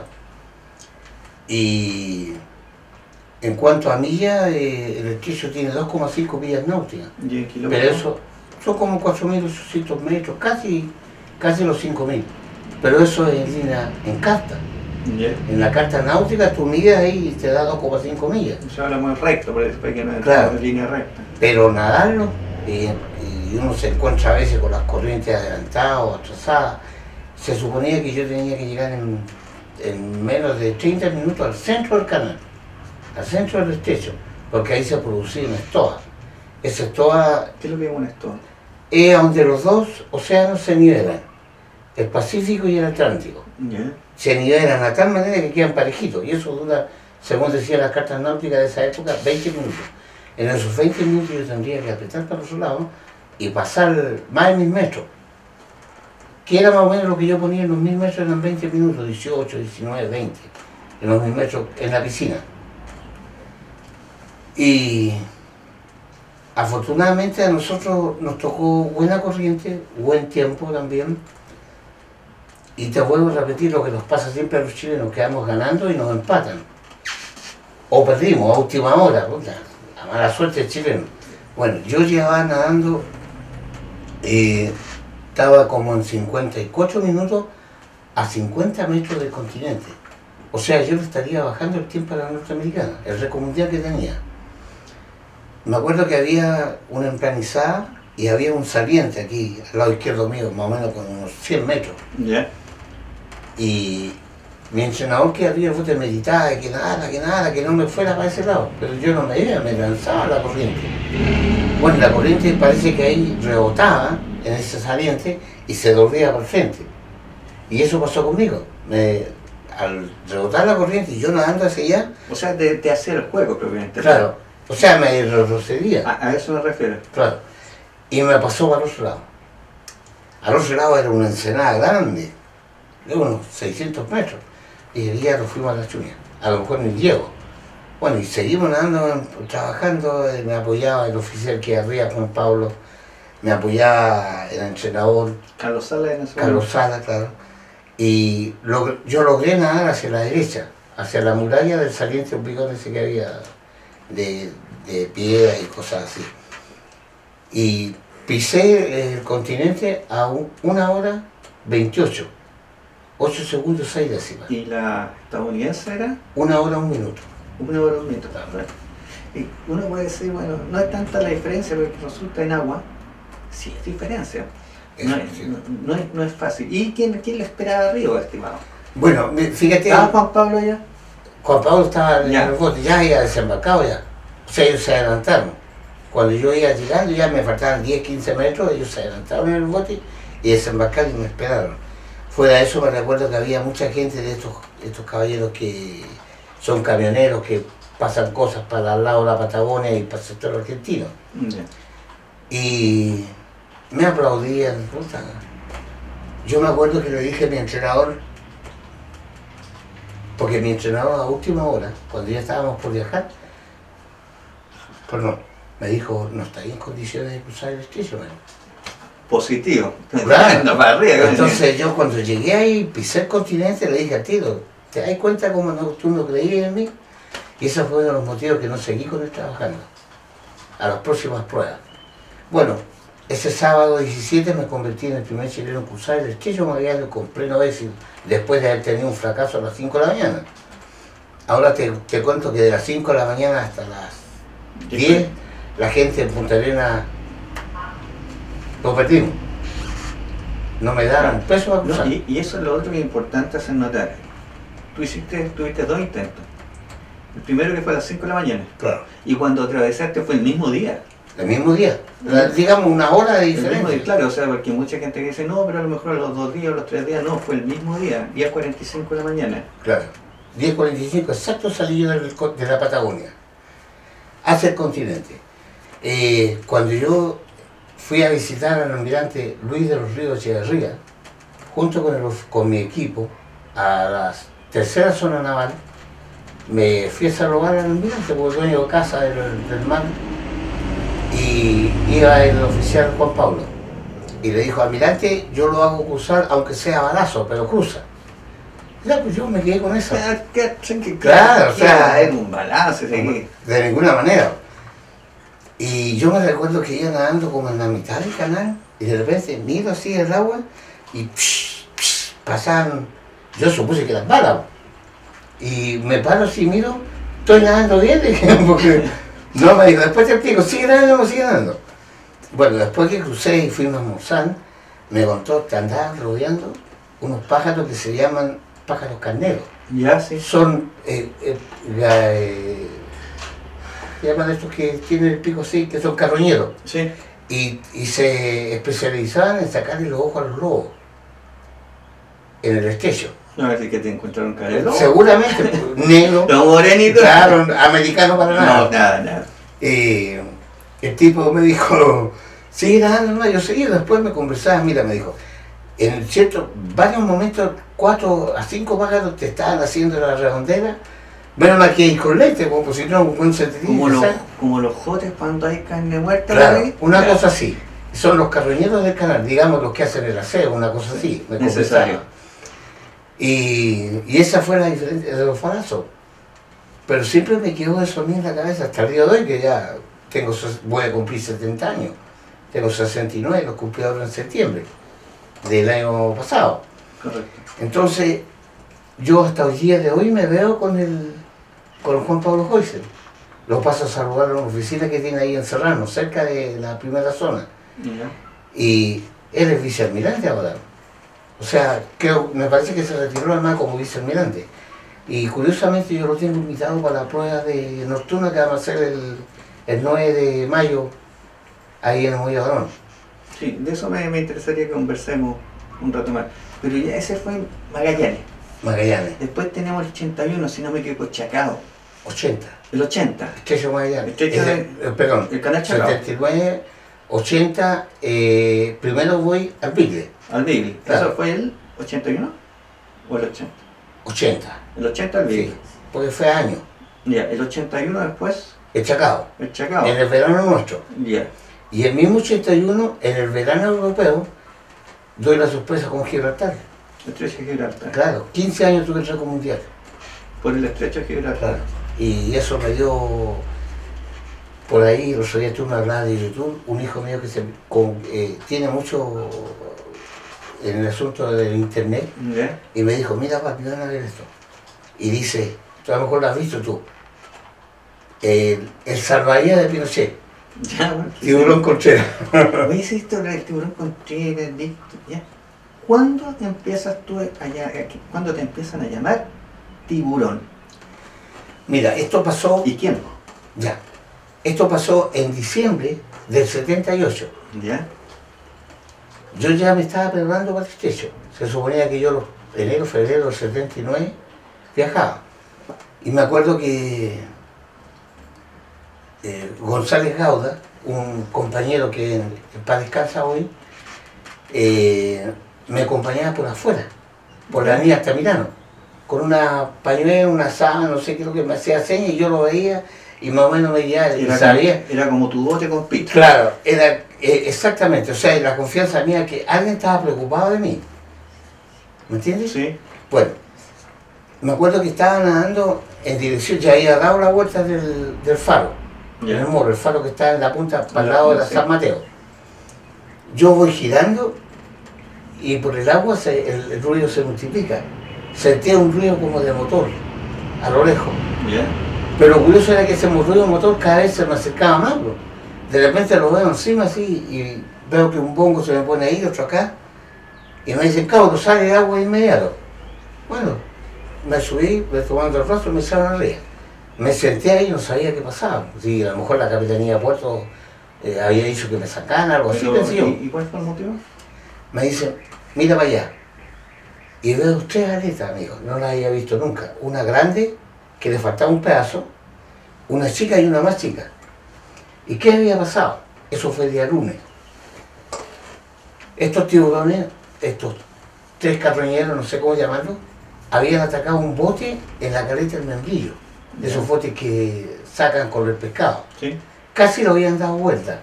Y en cuanto a millas, eh, el estrecho tiene dos coma cinco millas náuticas, pero eso son como cuatro mil ochocientos metros, casi, casi los cinco mil, pero eso es en línea, en carta. Yeah. En la carta náutica tú mides ahí y te da dos coma cinco millas. Se habla muy recto, por eso que no es claro. En línea recta. Pero nadarlo, y, y uno se encuentra a veces con las corrientes adelantadas o atrasadas. Se suponía que yo tenía que llegar en, en menos de treinta minutos al centro del canal, al centro del estrecho, porque ahí se producía una estoa. Esa estoa... ¿Qué es lo que es una estoa? Es donde los dos océanos se nivelan, el Pacífico y el Atlántico. Yeah. Se nivelan a tal manera que quedan parejitos, y eso dura, según decían las cartas náuticas de esa época, veinte minutos. En esos veinte minutos yo tendría que apretar para los lados y pasar más de mil metros, que era más o menos lo que yo ponía en los mil metros, eran veinte minutos, dieciocho, diecinueve, veinte, en los mil metros en la piscina. Y afortunadamente a nosotros nos tocó buena corriente, buen tiempo también. Y te vuelvo a repetir lo que nos pasa siempre a los chilenos, quedamos ganando y nos empatan. O perdimos a última hora, puta, la mala suerte del chileno. Bueno, yo llevaba nadando, eh, estaba como en cincuenta y cuatro minutos a cincuenta metros del continente. O sea, yo le estaría bajando el tiempo a la norteamericana, el récord mundial que tenía. Me acuerdo que había una emplanizada y había un saliente aquí, al lado izquierdo mío, más o menos con unos cien metros. Yeah. Y mi entrenador que arriba fue meditaba, que nada, que nada, que no me fuera para ese lado. Pero yo no me iba, me lanzaba a la corriente. Bueno, la corriente parece que ahí rebotaba en ese saliente y se dormía por frente. Y eso pasó conmigo. Me, al rebotar la corriente y yo nadando hacia allá... O sea, de, de hacer el juego propiamente. Claro, o sea, me retrocedía. A, a eso me refiero. Claro. Y me pasó para el otro lado. Al otro lado era una ensenada grande, de unos seiscientos metros. Y ya nos fuimos a la chuña. A lo mejor ni llego. Bueno, y seguimos nadando, trabajando, me apoyaba el oficial que arriba, Juan Pablo, me apoyaba el entrenador. Carlos Sala en ese Carlos Sala, claro. Y log yo logré nadar hacia la derecha, hacia la muralla del saliente Hormigón ese que había de, de piedra y cosas así. Y pisé el continente a un, una hora veintiocho, ocho segundos, seis décimas. ¿Y la estadounidense era? Una hora, un minuto. Una hora, un minuto. Y uno puede decir, bueno, no es tanta la diferencia porque resulta en agua. Sí, es diferencia. No, Eso, es, sí. no, no, es, no es fácil. ¿Y quién, quién le esperaba arriba, estimado? Bueno, fíjate, ¿Estaba Juan Pablo ya? Juan Pablo estaba en Ya. el bote, ya había desembarcado ya. O sea, ellos se adelantaron. Cuando yo iba llegando ya me faltaban diez, quince metros, ellos se adelantaron en el bote y desembarcaron y me esperaron. Fuera de eso me recuerdo que había mucha gente de estos, estos caballeros que son camioneros, que pasan cosas para al lado de la Patagonia y para el sector argentino. Ya. Y me aplaudían, puta. Yo me acuerdo que le dije a mi entrenador, porque mi entrenador a última hora, cuando ya estábamos por viajar, perdón, me dijo, no estáis en condiciones de cruzar el estrecho, man. Positivo. Claro. No, para arriba. Entonces yo cuando llegué ahí, pisé el continente, le dije al tiro, ¿te das cuenta cómo no, tú no creías en mí? Y ese fue uno de los motivos que no seguí con él trabajando, a las próximas pruebas. Bueno, ese sábado diecisiete me convertí en el primer chileno en cruzar el estrecho de Magallanes con pleno éxito, después de haber tenido un fracaso a las cinco de la mañana. Ahora te, te cuento que de las cinco de la mañana hasta las diez, la gente en Punta Arenas lo perdimos. No me daban un peso para cruzar. No, y, y eso es lo otro que es importante hacer notar. Tú hiciste, tuviste dos intentos. El primero que fue a las cinco de la mañana. Claro. Y cuando atravesaste fue el mismo día. El mismo día. La, digamos una hora de El mismo diferencia. día, claro, o sea, porque mucha gente que dice, no, pero a lo mejor a los dos días o los tres días, no, fue el mismo día, diez cuarenta y cinco de la mañana. Claro. diez cuarenta y cinco, exacto, salí yo del, de la Patagonia, hacia el continente. Eh, cuando yo fui a visitar al almirante Luis de los Ríos Echeverría, junto con, el, con mi equipo, a la tercera zona naval, me fui a saludar al almirante, porque dueño de casa del, del mar, y iba el oficial Juan Pablo, y le dijo, almirante, yo lo hago cruzar, aunque sea balazo, pero cruza. Ya, pues yo me quedé con eso. Claro, o sea, es un balance. De ninguna manera. Y yo me recuerdo que iba nadando como en la mitad del canal y de repente miro así el agua y psh, psh, pasan, yo supuse que eran balas. Y me paro así, miro, estoy nadando bien, porque no me dijo, después te explico, sigue nadando, sigue nadando. Bueno, después que crucé y fuimos a almorzar, me contó que andaban rodeando unos pájaros que se llaman pájaros carneros. Ya, sí. Son, eh, eh, la, eh, se llaman estos que tienen el pico así, que son carroñeros. Sí. Y, y se especializaban en sacarle los ojos a los lobos en el estrecho. No, es que te encontraron carelo. Seguramente, negro. Los morenitos. Claro, americano para nada. No, nada, nada. Eh, el tipo me dijo, sí, nada, no, yo seguí, después me conversaba, mira, me dijo, en cierto, varios momentos, cuatro a cinco pájaros te estaban haciendo la redondela, menos mal que hay con leche, como si no, un sentido. Como los, como los jotes cuando hay carne muerta. Claro, ¿verdad? una Claro. cosa así. Son los carroñeros del canal, digamos los que hacen el aseo, una cosa así. Me Necesario. conversaba. Y, y esa fue la diferencia de los falazos. Pero siempre me quedó eso a mí en la cabeza hasta el día de hoy, que ya tengo, voy a cumplir setenta años. Tengo sesenta y nueve, los cumplí ahora en septiembre del año pasado. Correcto. Entonces, yo hasta el día de hoy me veo con el con Juan Pablo Heusel. Lo paso a saludar a una oficina que tiene ahí en Serrano, cerca de la primera zona. Ya. Y él es vicealmirante ahora. O sea, creo, me parece que se retiró además como vicealmirante. Y curiosamente yo lo tengo invitado para la prueba de nocturna que vamos a hacer el, el nueve de mayo ahí en el Muelle Barón. Sí, de eso me, me interesaría que conversemos un rato más. Pero ya ese fue en Magallanes. Magallanes. Después tenemos el ochenta y uno, si no me equivoco, Chacao. ochenta. El ochenta. Estrecho Magallanes. Estrecho Ese- de- eh, perdón. el canal Chacao. setenta y nueve, ochenta, eh, primero voy al Bigle. Al Bigli. Claro. ¿Eso fue el ochenta y uno? ¿O el ochenta? ochenta. El ochenta al Bigli. Sí, porque fue año. Ya, el ochenta y uno después, El Chacao. el Chacao. En el verano nuestro. Ya. Y el mismo ochenta y uno, en el verano europeo, doy la sorpresa con Gibraltar. El estrecho de Gibraltar. Claro, quince años tuve el récord mundial. Por el estrecho de Gibraltar. Claro. Y eso me dio, por ahí, los días tú me hablabas de YouTube, un hijo mío que se, con, eh, tiene mucho en el asunto del internet, Ya. y me dijo, mira papi, van a ver esto. Y dice, tú a lo mejor lo has visto tú, el, el salvavidas de Pinochet, Ya, bueno. Tiburón Contreras. Oye, esa historia del tiburón Contreras, Víctor, ya. ¿Cuándo te empiezas tú a ya- cuándo te empiezan a llamar tiburón? Mira, esto pasó, ¿Y quién? ya, esto pasó en diciembre del setenta y ocho. ¿Ya? Yo ya me estaba preparando para el estrecho. Se suponía que yo los enero, febrero del setenta y nueve viajaba. Y me acuerdo que eh, González Gauda, un compañero que en, en paz descansa hoy, eh, me acompañaba por afuera, por la avenida Altamirano, con una pañuela, una sábana, no sé qué es lo que me hacía señas, y yo lo veía y más o menos me guiaba y Era, sabía. como, era como tu bote con pito. Claro, era eh, exactamente, o sea, la confianza mía que alguien estaba preocupado de mí. ¿Me entiendes? Sí. Bueno, me acuerdo que estaba nadando en dirección, ya había dado la vuelta del, del faro, en Ya. el morro, el faro que está en la punta, para el Ya, lado de la sí. San Mateo. Yo voy girando y por el agua se- el, el ruido se multiplica. Sentía un ruido como de motor, a lo lejos. ¿Ya? Pero lo curioso era que ese ruido de motor cada vez se me acercaba más, bro. De repente lo veo encima así y veo que un bongo se me pone ahí, otro acá. Y me dicen, cabo, que sale agua de inmediato. Bueno, me subí, me tomando el rostro y me echaron arriba. me senté ahí y no sabía qué pasaba. Si a lo mejor la Capitanía de Puerto eh, había dicho que me sacaran, algo así. Pero, ¿Y, ¿Y cuál fue el motivo? Me dice, mira para allá. Y veo tres aletas, amigo, no las había visto nunca. Una grande, que le faltaba un pedazo, una chica y una más chica. ¿Y qué había pasado? Eso fue el día lunes. Estos tiburones, estos tres carroñeros, no sé cómo llamarlos, habían atacado un bote en la caleta del Membrillo, de esos botes que sacan con el pescado. Sí. Casi lo habían dado vuelta.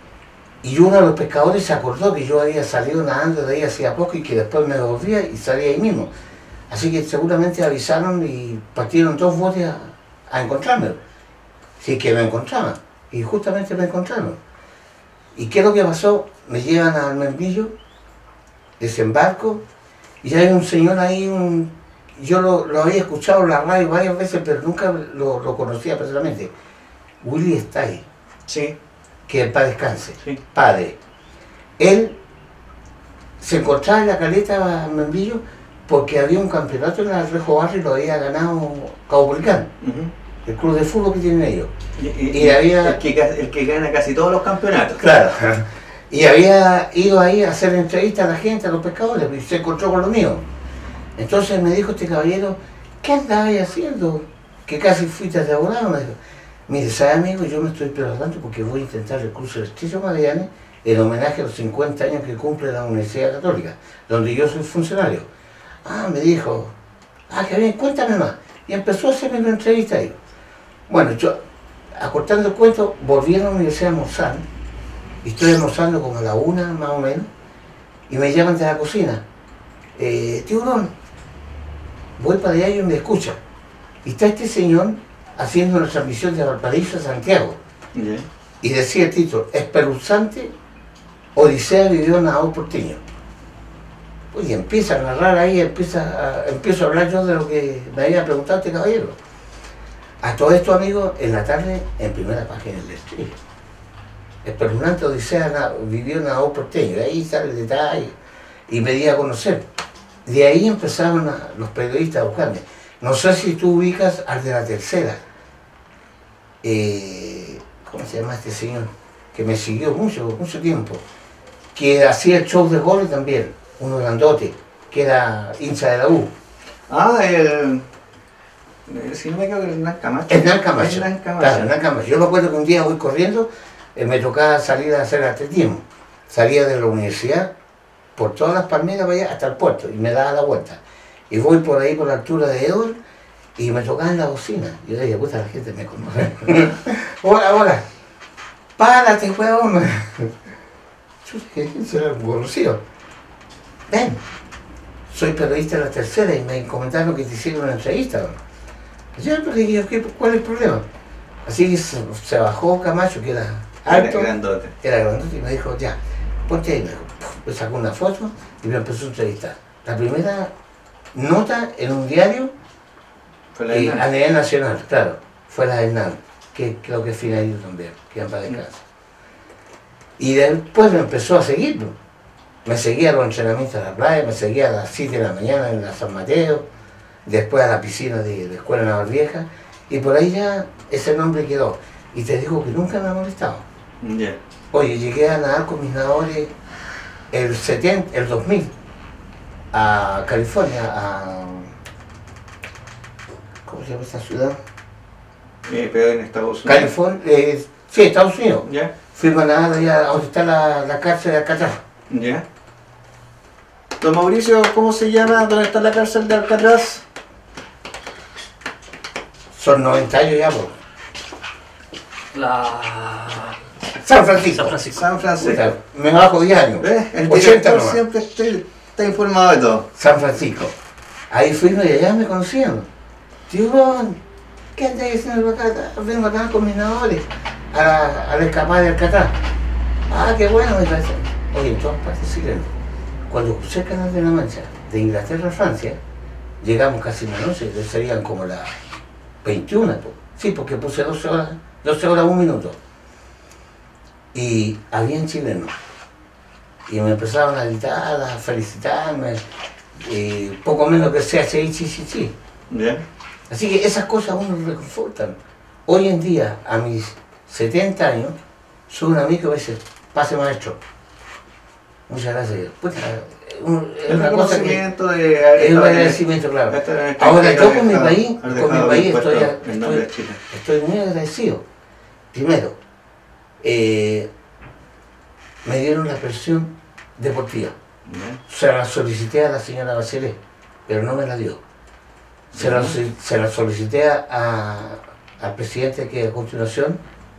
Y uno de los pescadores se acordó que yo había salido nadando de ahí hacía poco y que después me volvía y salía ahí mismo. Así que seguramente avisaron y partieron dos botes a, a encontrarme. Si es que me encontraban. Y justamente me encontraron. ¿Y qué es lo que pasó? Me llevan al Membrillo, desembarco, y hay un señor ahí, un, yo lo, lo había escuchado en la radio varias veces, pero nunca lo, lo conocía personalmente. Willy Stay. Sí. Que para descanse, Sí. padre. Él se encontraba en la caleta Membrillo porque había un campeonato en el Rejo Barrio y lo había ganado Caupolicán, Uh-huh. el club de fútbol que tienen ellos. Y, y- Y había- el, que, el que gana casi todos los campeonatos. Claro. Y había ido ahí a hacer entrevistas a la gente, a los pescadores, y se encontró con lo mío. Entonces me dijo este caballero, ¿qué andabas haciendo? Que casi fuiste de abogado. Me dijo, mire, ¿sabe, amigo? Yo me estoy preparando porque voy a intentar el curso de Estrillo Magallanes en homenaje a los cincuenta años que cumple la Universidad Católica, donde yo soy funcionario. Ah, me dijo, ah, que bien, cuéntame más. Y empezó a hacerme una entrevista ahí. Bueno, yo, acortando el cuento, volví a la universidad a almorzar, y estoy almorzando como a la una más o menos, y me llaman de la cocina. Eh, tiburón, voy para allá y me escucha. Y está este señor haciendo una transmisión de Valparaíso a Santiago. Yeah. Y decía el título, Espeluznante, Odisea vivió en Nadador porteño. Pues y empieza a narrar ahí, empieza a, empiezo a hablar yo de lo que me había preguntado este caballero. A todo esto, amigos, en la tarde, en primera página del Estrella. Espeluznante Odisea na, vivió en Nadador porteño. Ahí sale el detalle y me di a conocer. De ahí empezaron a, los periodistas a buscarme. No sé si tú ubicas al de la tercera. Eh, ¿Cómo se llama este señor? Que me siguió mucho, mucho tiempo. Que hacía el show de goles también. Uno grandote, que era hincha de la U. Ah, el... Si no me equivoco, el Hernán Camacho. Hernán Camacho. Hernán Camacho. Claro, Hernán Camacho. Yo me acuerdo que un día voy corriendo, eh, me tocaba salir a hacer atletismo. Salía de la universidad, por todas las palmeras para allá, hasta el puerto, y me daba la vuelta. Y voy por ahí, por la altura de Edward, y me tocaba en la bocina. Yo le dije, puta, la gente me conoce. Hola, hola. Párate, huevón. ¿Quién será el conocido? Ven, soy periodista de la tercera y me comentaron que te hicieron una entrevista. ¿No? Yo le dije, ¿qué, ¿cuál es el problema? Así que se, se bajó Camacho, que era alto, Era grandote. era grandote, y me dijo, ya, ponte ahí. Me, dijo, me sacó una foto y me empezó a entrevistar. La primera nota en un diario Fue la eh, Hernán. a nivel nacional, claro, fue la de Hernán, que creo que es finalito también, que iba para descanso. Y después me empezó a seguir, ¿no? Me seguía a los entrenamientos de la playa, me seguía a las siete de la mañana en la San Mateo, después a la piscina de la Escuela Naval Vieja, y por ahí ya ese nombre quedó. Y te digo que nunca me ha molestado. Yeah. Oye, llegué a nadar con mis nadadores el setenta, el dos mil, a California, a... ¿cómo se llama esta ciudad? Eh, pero en Estados Unidos. California, eh, sí, Estados Unidos. Ya. Fuimos a nadar allá donde está la, la cárcel de Alcatraz. Ya. Don Mauricio, ¿cómo se llama? ¿Dónde está la cárcel de Alcatraz? Son noventa años ya, pues. La... San Francisco. San Francisco. San Francisco. Puta, me bajo diez años. ¿Ves? El ochenta director nomás. siempre está, está informado de todo. San Francisco. Ahí fuimos y allá me conocían. Tiburón, ¿qué andas haciendo acá? Vengo acá con mis nadadores a la, a la escapada de Alcatraz. Ah, qué bueno, me parece. Oye, en todas partes siguen. Cuando crucé el Canal de la Mancha, de Inglaterra a Francia, llegamos casi en la noche, serían como las veintiuna, pues. Sí, porque puse doce horas, doce horas, un minuto. Y habían chilenos. Y me empezaron a gritar, a felicitarme, y poco menos que sea sí, sí, sí, sí. Ya. Así que esas cosas a uno lo reconfortan. Hoy en día, a mis setenta años, soy un amigo que a veces, pase maestro. Muchas gracias. Puta, un, es El una cosa que reconocimiento de... es un agradecimiento, claro. Ahora yo con mi país, con mi país estoy, estoy, estoy muy agradecido. Primero, eh, me dieron la pensión deportiva. Se la solicité a la señora Bachelet, pero no me la dio. Se la, se la solicité a, al presidente que a continuación,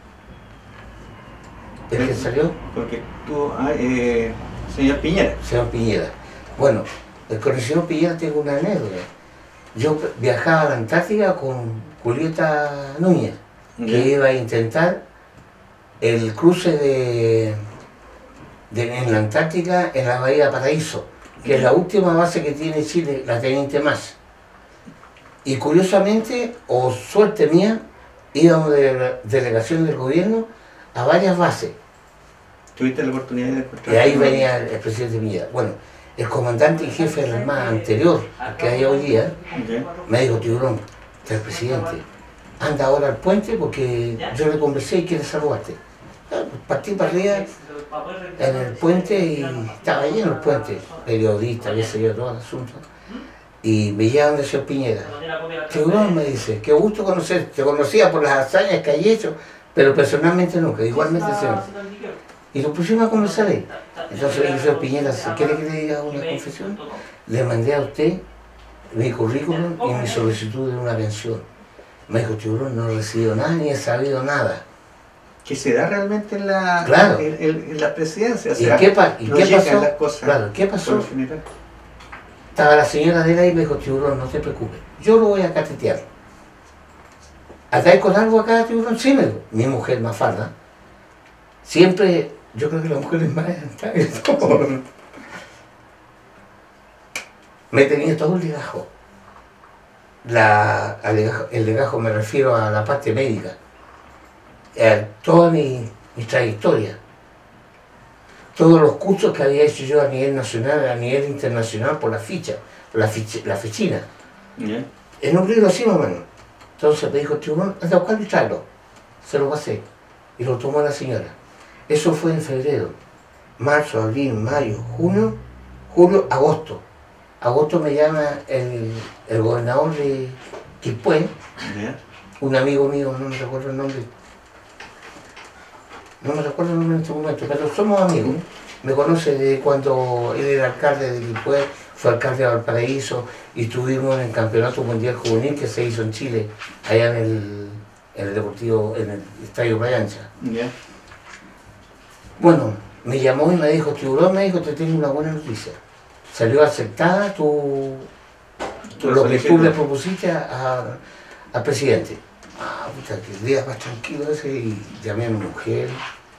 el que salió. Porque tú, ah, eh, señor Piñera. Señor Piñera. Bueno, con el señor Piñera tengo una anécdota. Yo viajaba a la Antártica con Julieta Núñez, que ¿Ya? iba a intentar el cruce de, de en la Antártica en la Bahía Paraíso, que es la última base que tiene Chile, la Teniente Más. Y curiosamente, o suerte mía, íbamos de la delegación del gobierno a varias bases. ¿Tuviste la oportunidad de encontrar? Y ahí venía el, el presidente Piñera. Bueno, el comandante y jefe de la Armada anterior, al que hay hoy día, ¿Ya? me dijo: Tiburón, el presidente, anda ahora al puente porque yo le conversé y quiere saludarte. Ah, pues partí para arriba en el puente y estaba lleno el puente, periodistas, qué sé yo, todo el asunto. Y me llevan de señor Piñera. Tiburón, me dice, qué gusto conocerte, te conocía por las hazañas que hay hecho, pero personalmente nunca, igualmente señor. Y lo pusimos a conversar ahí. Entonces el señor Piñera, ¿se quiere que le diga una confesión? Le mandé a usted mi currículum y mi solicitud de una pensión. Me dijo: Tiburón, no he recibido nada ni he sabido nada. Que se da realmente en la, Claro. en, en- en la presidencia. O ¿Y sea, qué, pa y no qué llegan pasó? las cosas. Claro, ¿qué Por pasó? lo general. Estaba la señora de ahí y me dijo: Tiburón, no te preocupes, yo lo voy a catetear. ¿Atáis con algo acá, Tiburón? Sí, me dijo. Mi mujer, Mafalda, siempre, yo creo que la mujer es más adelantada que todo. Me tenía todo el legajo. La, al legajo. El legajo me refiero a la parte médica, a toda mi, mi trayectoria, todos los cursos que había hecho yo a nivel nacional, a nivel internacional, por la ficha, por la, ficha, la fichina. ¿Ya? En un libro así más o menos. Entonces me dijo: Tiburón, anda a buscarlo y tráelo. Se lo pasé. Y lo tomó la señora. Eso fue en febrero. Marzo, abril, mayo, junio, julio, agosto. Agosto me llama el, el gobernador de Quilpué, ¿Ya? un amigo mío, no me recuerdo el nombre. No me recuerdo el nombre en este momento, pero somos amigos. Me conoce de cuando él era alcalde de Quilpué, fue alcalde de Valparaíso y estuvimos en el Campeonato Mundial Juvenil que se hizo en Chile, allá en el, en el Deportivo, en el Estadio Playa Ancha. ¿Ya? Bueno, me llamó y me dijo: Tiburón, me dijo, te tengo una buena noticia. Salió aceptada tu, Tu lo que tú solicitud. le propusiste a- a- al presidente. Ah, puta, que el día más tranquilo ese, y llamé a mi mujer.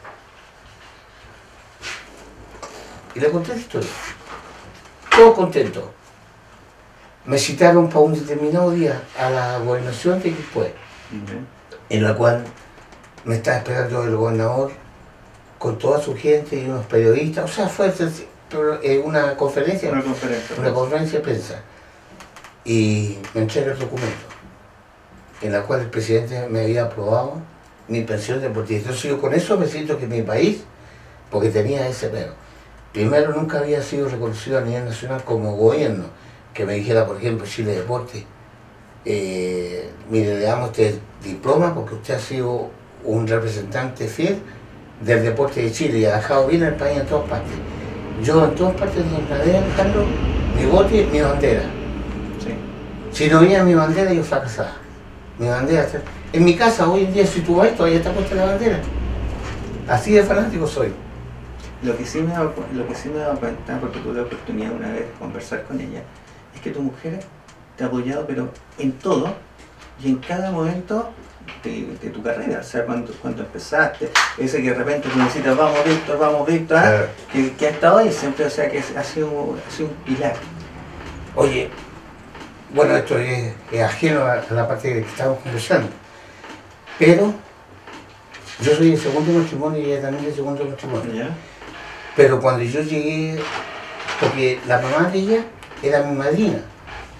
Y le conté la historia. Todo contento. Me citaron para un determinado día a la gobernación de Quilpué, ¿Ya? en la cual me estaba esperando el gobernador con toda su gente y unos periodistas. O sea, fue pero, eh, una conferencia, Una conferencia. una conferencia de prensa. Y me entrega el documento, en la cual el presidente me había aprobado mi pensión deportiva. Entonces yo con eso me siento que mi país, porque tenía ese pero, primero nunca había sido reconocido a nivel nacional como gobierno, que me dijera, por ejemplo, Chile Deporte, eh, mire, le damos este diploma porque usted ha sido un representante fiel del deporte de Chile y ha dejado bien el país en todas partes. Yo en todas partes trasladé, Alejandro, mi bote, mi bandera. Sí. Si no veía mi bandera, yo fracasaba. Mi bandera está... En mi casa hoy en día, si tú vas, todavía está puesta la bandera. Así de fanático soy. Lo que sí me he dado, cu- lo que sí me he dado cuenta, porque tuve la oportunidad una vez de conversar con ella, es que tu mujer te ha apoyado, pero en todo y en cada momento de, de tu carrera. O sea, cuando, cuando empezaste, ese que de repente tú necesitas, vamos Víctor, vamos Víctor, ¿ah? Claro. que, que ha estado ahí siempre, o sea, que ha sido, ha sido un pilar. Oye, bueno, esto es, es ajeno a a la parte que estamos conversando, pero yo soy el segundo matrimonio y ella también el segundo matrimonio. ¿Ya? Pero cuando yo llegué, porque la mamá de ella era mi madrina,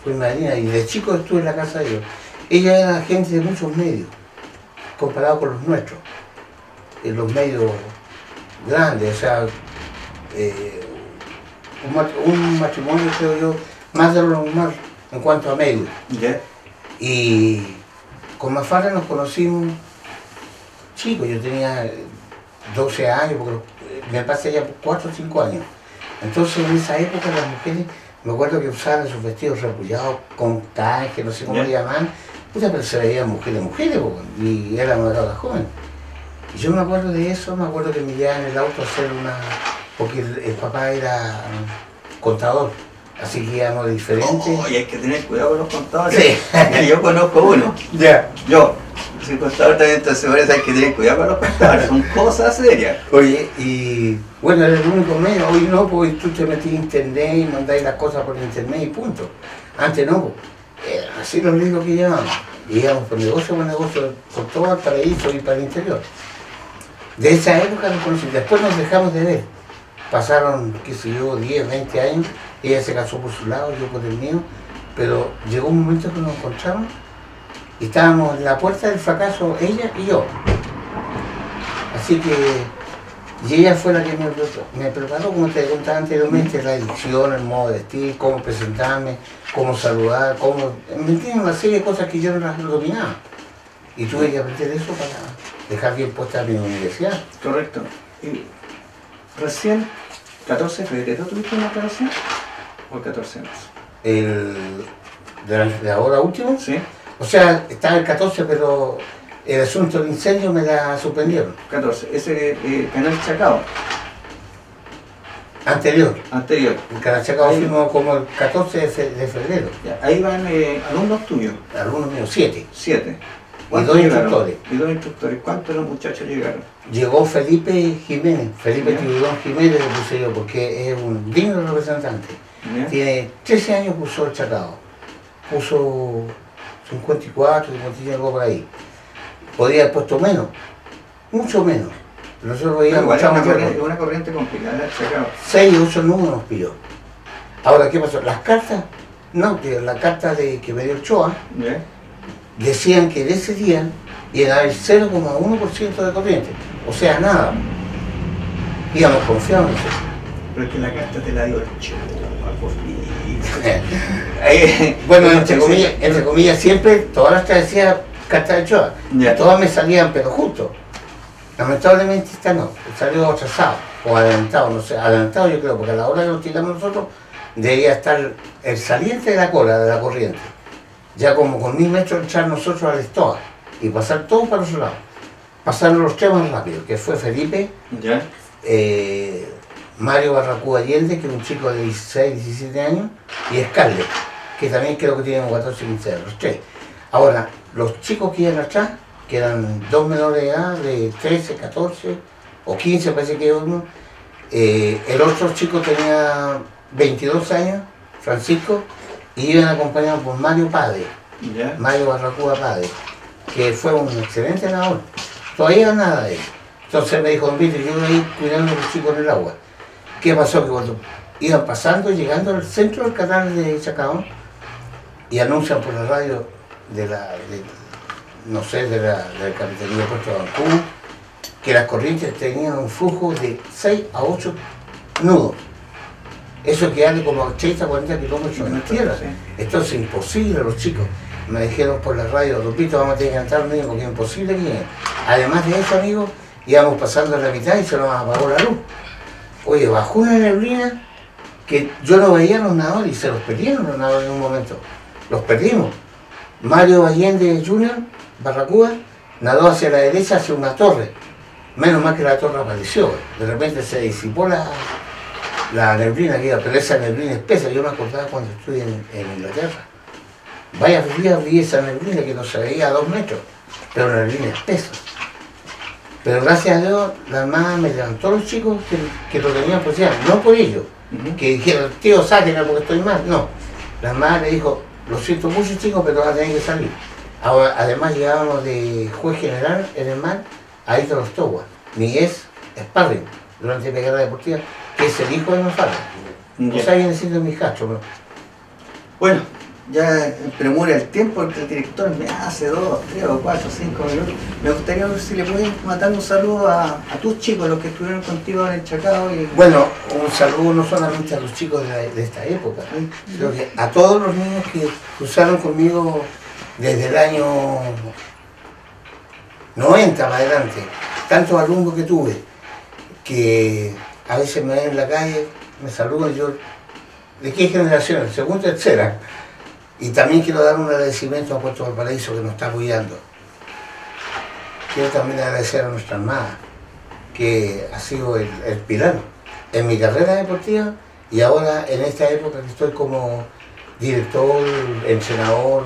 fui madrina y de chico estuve en la casa de ellos. Ella era gente de muchos medios, comparado con los nuestros. En los medios grandes, o sea, eh, un, mat un matrimonio, creo yo, más de lo normal en cuanto a medios. ¿Ya? Y con Mafalda nos conocimos chicos, yo tenía doce años, porque me pasé ya cuatro o cinco años. Entonces en esa época las mujeres, me acuerdo que usaban esos vestidos repullados con taje, no sé cómo le llamaban, puta, pero se veían mujeres, mujeres, y éramos todas jóvenes. Y yo me acuerdo de eso, me acuerdo que me llevaban en el auto a hacer una, porque el, el papá era contador, así que íbamos de diferente. Oh, y hay que tener cuidado con los contadores. Sí. Yo conozco uno. Ya. Yo. Si contador también, entonces por eso hay que tener cuidado con los contadores, son cosas serias. Oye, y bueno, era el único medio, hoy no, porque tú te metes en internet y mandáis las cosas por internet y punto. Antes no, eran así los libros que llevábamos. Y íbamos por negocio por negocio, por todo el paraíso y para el interior. De esa época nos conocimos, después nos dejamos de ver. Pasaron, qué sé yo, diez, veinte años, ella se casó por su lado, yo por el mío, pero llegó un momento que nos encontramos y estábamos en la puerta del fracaso, ella y yo. Así que, y ella fue la que me, me preparó, como te contaba anteriormente, la edición, el modo de vestir, cómo presentarme, cómo saludar, cómo... Me entienden una serie de cosas que yo no las dominaba. Y tuve que aprender eso para dejar bien puesta mi universidad. Correcto. Y recién, catorce de febrero, ¿tuviste una operación? ¿O el catorce de marzo? El de, la, de ahora último, Sí. o sea, estaba el catorce, pero el asunto del incendio me la suspendieron. catorce. Ese eh, Canal Chacao, Anterior, anterior. en Carachacao Ahí. fuimos como el catorce de, fe, de febrero, Ya, ahí van eh, alumnos tuyos, algunos míos, siete. siete. Y ¿Cuántos dos llegaron? instructores. Y dos instructores. ¿Cuántos de los muchachos llegaron? Llegó Felipe Jiménez, Felipe Ya. Tiburón Jiménez le puse yo, porque es un digno representante. ¿Ya? Tiene trece años, puso el Chacao. Puso cincuenta y cuatro, cincuenta y cinco, algo por ahí. Podría haber puesto menos, mucho menos. Nosotros Pero íbamos igual es una, echamos corriente, una corriente complicada, el Chacao. seis, ocho números nos pilló. Ahora, ¿qué pasó? Las cartas, no, que la carta de, que me dio el Choa, ¿Ya? decían que de ese día iba a haber cero coma uno por ciento de corriente. O sea, nada. Íbamos confiados en eso. Pero es que la carta te la dio el Choa, por fin. Ahí- Bueno, entre comillas, entre comillas, siempre, todas las que decía carta de Choa, Ya. todas me salían, pero justo. Lamentablemente esta no, salió atrasado o adelantado, no sé, adelantado yo creo, porque a la hora que nos tiramos nosotros debía estar el saliente de la cola, de la corriente. Ya como con mil metros entrar nosotros al Estoa y pasar todos para otro lado. Pasaron los tres más rápido, que fue Felipe, ¿Ya? eh, Mario Barracú Allende, que es un chico de dieciséis, diecisiete años, y Scarlett, que también creo que tiene catorce, quince años, los tres. Ahora, los chicos que iban atrás, que eran dos menores de edad, de trece, catorce o quince, parece que uno, eh, el otro chico tenía veintidós años, Francisco, y iban acompañados por Mario Padre, ¿Ya? Mario Barracúa Padre, que fue un excelente nadador. Todavía nada de él. Entonces me dijo, mire, yo iba a ir cuidando a los chicos en el agua. ¿Qué pasó? Que cuando iban pasando, llegando al centro del canal de Chacao, y anuncian por la radio de la, de, no sé, de la, de la Capitanía de Puerto de Vancouver, que las corrientes tenían un flujo de seis a ocho nudos. Eso equivale como a treinta, cuarenta kilómetros en tierra. Sí. Esto es imposible, los chicos. Me dijeron por la radio, Lupito, vamos a tener que cantar, niño, porque es imposible que... Además de eso, amigos, íbamos pasando la mitad y se nos apagó la luz. Oye, bajó una neblina que yo no veía a los nadadores y se los perdieron los nadadores en un momento. Los perdimos. Mario Allende junior, Barracuda, nadó hacia la derecha, hacia una torre. Menos mal que la torre apareció. De repente se disipó la, la neblina que iba, pero esa neblina espesa, yo me acordaba cuando estuve en, en Inglaterra. Vaya días vi esa neblina que no se veía a dos metros, pero una neblina espesa. Pero gracias a Dios, la hermana me levantó a los chicos que, que lo tenían por allá, no por ellos, Ujú. que dijeron, tío, sáquenla porque estoy mal. No, la hermana le dijo, lo siento mucho chicos, pero van a tener que salir. Ahora, además llegábamos de juez general en el mar a Ito Los Togua, mi ex sparring durante mi carrera deportiva, que es el hijo de Mafalda. O Ya. sea, viene siendo mi cacho, ¿no? Bueno, ya premura el tiempo porque el director me hace dos, tres o cuatro, cinco minutos. Me gustaría ver si le pueden mandar un saludo a, a tus chicos, los que estuvieron contigo en el Chacao. Y... Bueno, un saludo no solamente a los chicos de, la, de esta época, sino que a todos los niños que cruzaron conmigo desde el año noventa para adelante. Tantos alumnos que tuve, que a veces me ven en la calle, me saludan, yo, ¿de qué generación? Segunda, tercera. Y también quiero dar un agradecimiento a Puerto Valparaíso que nos está apoyando. Quiero también agradecer a nuestra Armada, que ha sido el, el pilar en mi carrera deportiva y ahora en esta época que estoy como director, entrenador,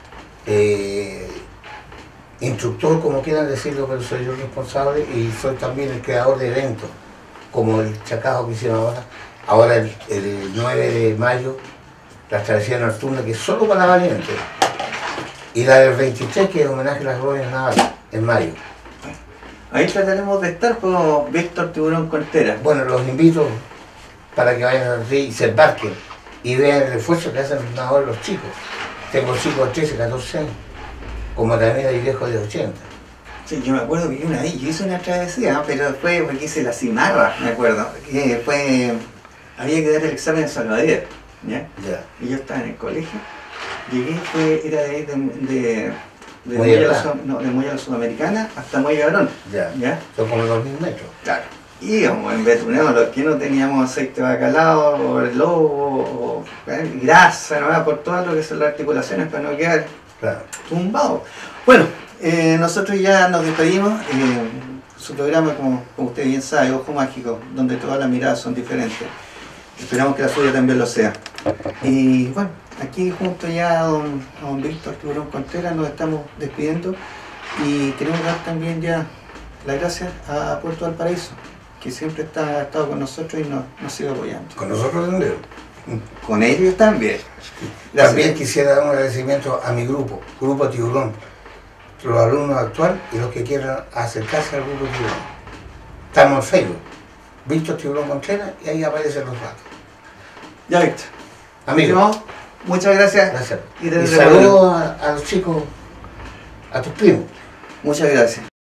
eh, instructor, como quieran decirlo, pero soy yo el responsable y soy también el creador de eventos, como el Chacao que hicieron ahora, ahora el, el nueve de mayo, la travesía nocturna, que es solo para valientes, y la del veintitrés, que es homenaje a las glorias navales, en mayo. Ahí trataremos de estar con Víctor Tiburón Contreras. Bueno, los invito para que vayan al río y se embarquen y vean el esfuerzo que hacen los nadadores los chicos. Tengo chicos de trece, catorce años, como también hay viejos de ochenta. Sí, yo me acuerdo que una vez yo hice una travesía, pero fue porque hice la cimarra, me acuerdo. Que fue, había que dar el examen de salvavidas, ¿ya? Ya. Y yo estaba en el colegio, llegué, fue, era de, de, de, de, Muelle Muelle a la, Alá. Su- no, de Muelle a la Sudamericana hasta Muelle Barón, Ya. ¿ya? Son como dos mil metros. Claro. Íbamos en Betuneo, los que no teníamos aceite de bacalao, o el lobo, o eh, grasa, ¿no? Por todo lo que son las articulaciones para no quedar Claro. tumbados. Bueno, eh, nosotros ya nos despedimos. Eh, su programa, como, como usted bien sabe, Ojo Mágico, donde todas las miradas son diferentes. Esperamos que la suya también lo sea. Y bueno, aquí junto ya a don, a don Víctor Tiburón Contreras nos estamos despidiendo y queremos dar también ya las gracias a Puerto Valparaíso, que siempre está, ha estado con nosotros y nos, nos sigue apoyando. Con nosotros también. Con ellos también. Gracias. También quisiera dar un agradecimiento a mi grupo, Grupo Tiburón, los alumnos actuales y los que quieran acercarse al Grupo Tiburón. Estamos en Facebook, Víctor Tiburón Contreras, y ahí aparecen los datos. Ya, Víctor. Amigos, Estimado, muchas gracias. gracias. Y Y desde saludos a, a los chicos, a tus primos. Muchas gracias.